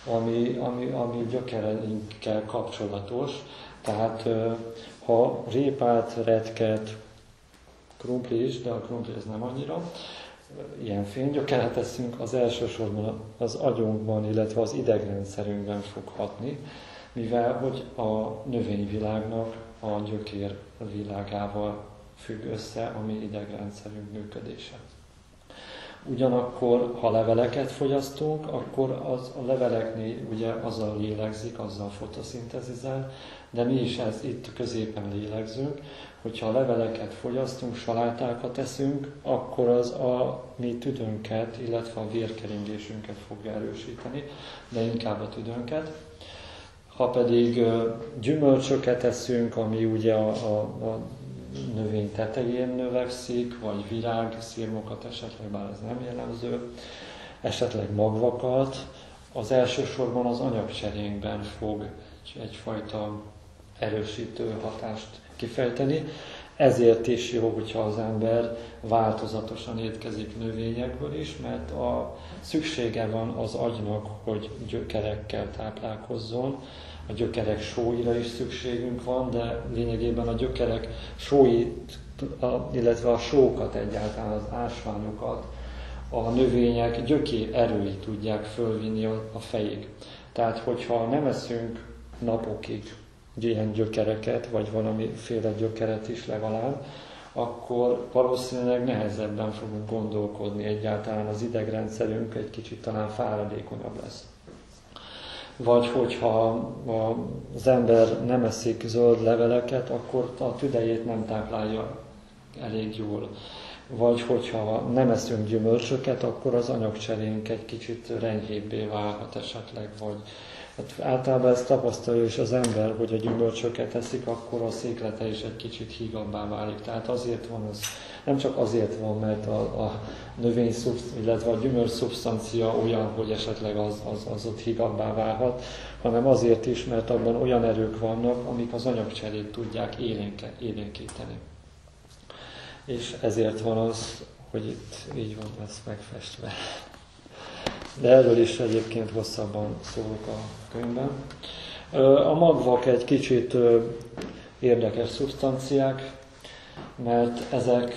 Speaker 1: ami gyökereinkkel kapcsolatos. Tehát ha répát, retket, krumpli is, de a krumpli ez nem annyira, ilyen fénygyökeret eszünk, az elsősorban az agyunkban, illetve az idegrendszerünkben fog hatni, mivel hogy a növényvilágnak a gyökér világával függ össze a mi idegrendszerünk működése. Ugyanakkor, ha leveleket fogyasztunk, akkor az a leveleknél ugye azzal lélegzik, azzal fotoszintetizál, de mi is itt középen lélegzünk, hogyha a leveleket fogyasztunk, salátákat eszünk, akkor az a mi tüdőnket, illetve a vérkeringésünket fogja erősíteni, de inkább a tüdőnket. Ha pedig gyümölcsöket eszünk, ami ugye a növény tetején növekszik, vagy virág, szirmokat esetleg, bár ez nem jellemző, esetleg magvakat, az elsősorban az anyagcserénkben fog egyfajta erősítő hatást kifejteni. Ezért is jó, hogyha az ember változatosan étkezik növényekből is, mert szüksége van az agynak, hogy gyökerekkel táplálkozzon. A gyökerek sóira is szükségünk van, de lényegében a gyökerek sóit, illetve a sókat egyáltalán, az ásványokat, a növények gyökér erői tudják fölvinni a fejig. Tehát, hogyha nem eszünk napokig ilyen gyökereket, vagy valamiféle gyökeret is legalább, akkor valószínűleg nehezebben fogunk gondolkodni, egyáltalán az idegrendszerünk egy kicsit talán fáradékonyabb lesz. Vagy hogyha az ember nem eszik zöld leveleket, akkor a tüdejét nem táplálja elég jól. Vagy hogyha nem eszünk gyümölcsöket, akkor az anyagcserénk egy kicsit renyhébbé válhat esetleg, vagy hát általában ezt tapasztalja is az ember, hogy a gyümölcsöket eszik, akkor a széklete is egy kicsit hígabbá válik. Tehát azért van ez, nem csak azért van, mert a növény, illetve a gyümölcs szubstancia olyan, hogy esetleg az ott hígabbá válhat, hanem azért is, mert abban olyan erők vannak, amik az anyagcserét tudják élénkíteni. És ezért van az, hogy itt így van ez megfestve. De erről is egyébként hosszabban szólok a könyvben. A magvak egy kicsit érdekes szubstanciák, mert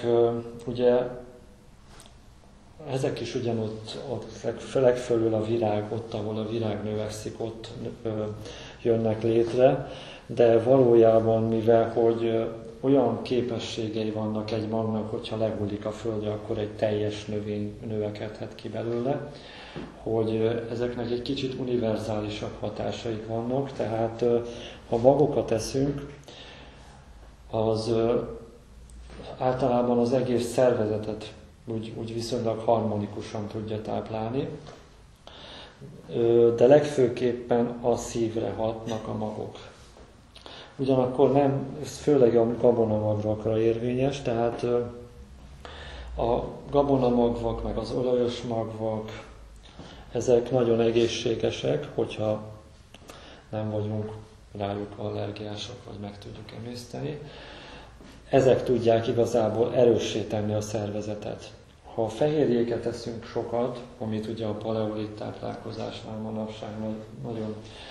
Speaker 1: ezek is ugyanott legfölül a virág, ott, ahol a virág növekszik, ott jönnek létre, de valójában, mivel hogy olyan képességei vannak egy magnak, hogyha lehullik a földre, akkor egy teljes növény növekedhet ki belőle, hogy ezeknek egy kicsit univerzálisabb hatásaik vannak, tehát ha magokat eszünk, az általában az egész szervezetet úgy viszonylag harmonikusan tudja táplálni, de legfőképpen a szívre hatnak a magok. Ugyanakkor nem, ez főleg a gabonamagvakra érvényes, tehát a gabonamagvak, meg az olajos magvak, ezek nagyon egészségesek, hogyha nem vagyunk rájuk allergiások, vagy meg tudjuk emészteni. Ezek tudják igazából erőssé tenni a szervezetet. Ha a fehérjéket eszünk sokat, amit ugye a paleolit táplálkozásnál manapság nagyon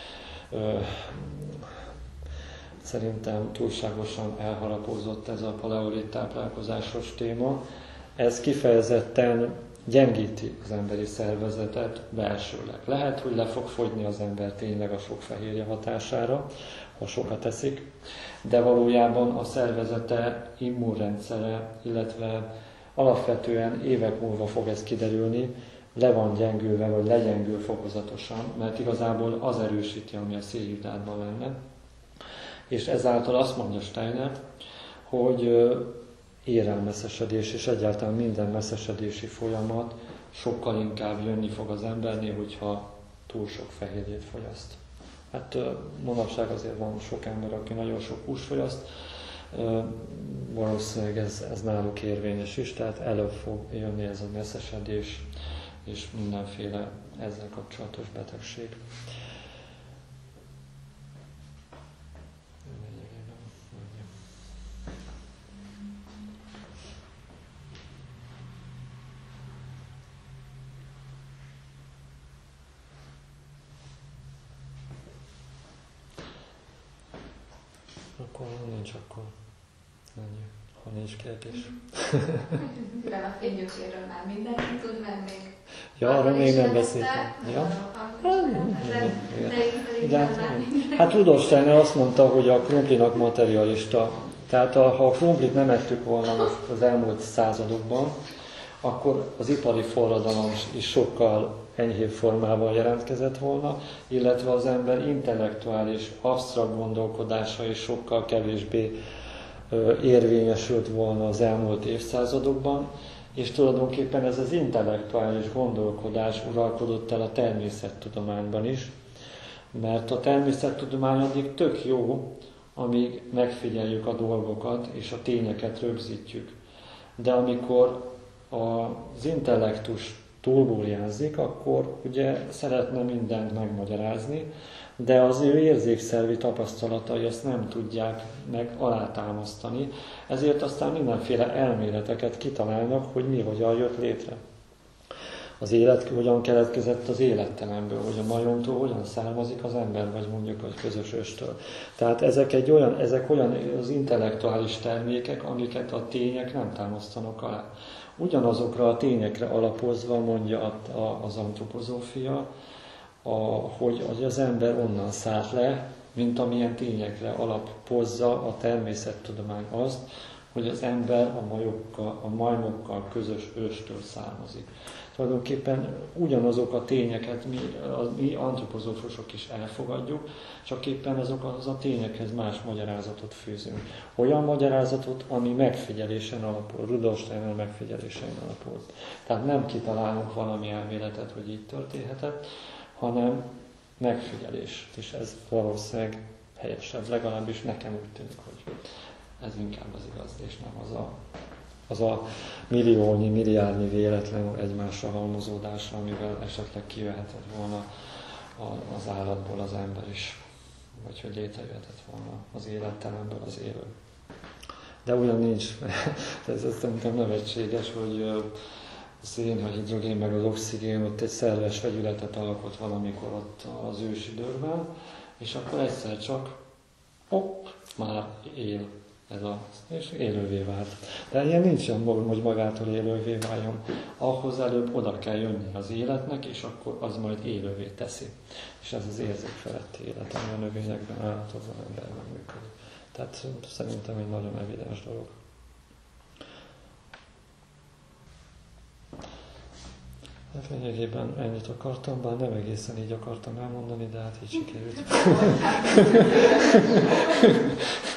Speaker 1: szerintem túlságosan elharapózott ez a paleolit táplálkozásos téma, ez kifejezetten gyengíti az emberi szervezetet belsőleg. Lehet, hogy le fog fogyni az ember tényleg a sok fehérje hatására, ha sokat eszik, de valójában a szervezete, immunrendszere, illetve alapvetően évek múlva fog ez kiderülni, le van gyengülve, vagy legyengül fokozatosan, mert igazából az erősíti, ami a szénhidrátban lenne. És ezáltal azt mondja Steiner, hogy érelmeszesedés és egyáltalán minden messzesedési folyamat sokkal inkább jönni fog az embernél, hogyha túl sok fehérjét fogyaszt. Hát manapság azért van sok ember, aki nagyon sok húst fogyaszt, valószínűleg ez náluk érvényes is, tehát előbb fog jönni ez a messzesedés és mindenféle ezzel kapcsolatos betegség. Akkor nincs, akkor ennyi, ha nincs kérdés.
Speaker 2: Mivel a fénygyökéről már mindenki tud, mert még...
Speaker 1: Ja, arra még nem beszéltem. Ja? Hát Rudolf Steiner azt mondta, hogy a krumplinak materialista. Tehát ha a krumplit nem ettük volna most az elmúlt századokban, akkor az ipari forradalom is sokkal enyhébb formában jelentkezett volna, illetve az ember intellektuális, absztrakt gondolkodása is sokkal kevésbé érvényesült volna az elmúlt évszázadokban, és tulajdonképpen ez az intellektuális gondolkodás uralkodott el a természettudományban is, mert a természettudomány addig tök jó, amíg megfigyeljük a dolgokat és a tényeket rögzítjük. De amikor az intellektus túlburjánzik, akkor ugye szeretne mindent megmagyarázni, de az ő érzékszervi tapasztalatai azt nem tudják meg alátámasztani, ezért aztán mindenféle elméleteket kitalálnak, hogy mi hogyan jött létre. Az élet hogyan keletkezett az élettelemből, hogy a majomtól hogyan származik az ember, vagy mondjuk a közös őstől. Tehát ezek olyan az intellektuális termékek, amiket a tények nem támasztanak alá. Ugyanazokra a tényekre alapozva mondja az antropozófia, hogy az ember onnan szállt le, mint amilyen tényekre alapozza a természettudomány azt, hogy az ember a majmokkal közös őstől származik. Tulajdonképpen ugyanazok a tényeket mi antropozófusok is elfogadjuk, csak éppen azokhoz a tényekhez más magyarázatot fűzünk. Olyan magyarázatot, ami megfigyelésen alapul, Rudolf Steiner megfigyelésen alapul. Tehát nem kitalálunk valami elméletet, hogy így történhetett, hanem megfigyelés. És ez valószínűleg helyesebb, legalábbis nekem úgy tűnik, hogy ez inkább az igaz, és nem az a milliónyi, milliárdnyi véletlen egymásra halmozódása, amivel esetleg kijöhetett volna az állatból az ember is, vagy hogy létrejöhetett volna az élettelemből az élő. De olyan nincs, ez szerintem nevetséges, hogy a szén, a hidrogén meg az oxigén ott egy szerves vegyületet alakott valamikor ott az ősidőkben, és akkor egyszer csak már él. És élővé vált. De ilyen nincsen, hogy magától élővé váljon. Ahhoz előbb oda kell jönni az életnek, és akkor az majd élővé teszi. És ez az érzék feletti élet, ami a növényekben, állatokban, emberben működik. Tehát szerintem egy nagyon evidens dolog. Hát lényegében ennyit akartam, bár nem egészen így akartam elmondani, de hát így sikerült.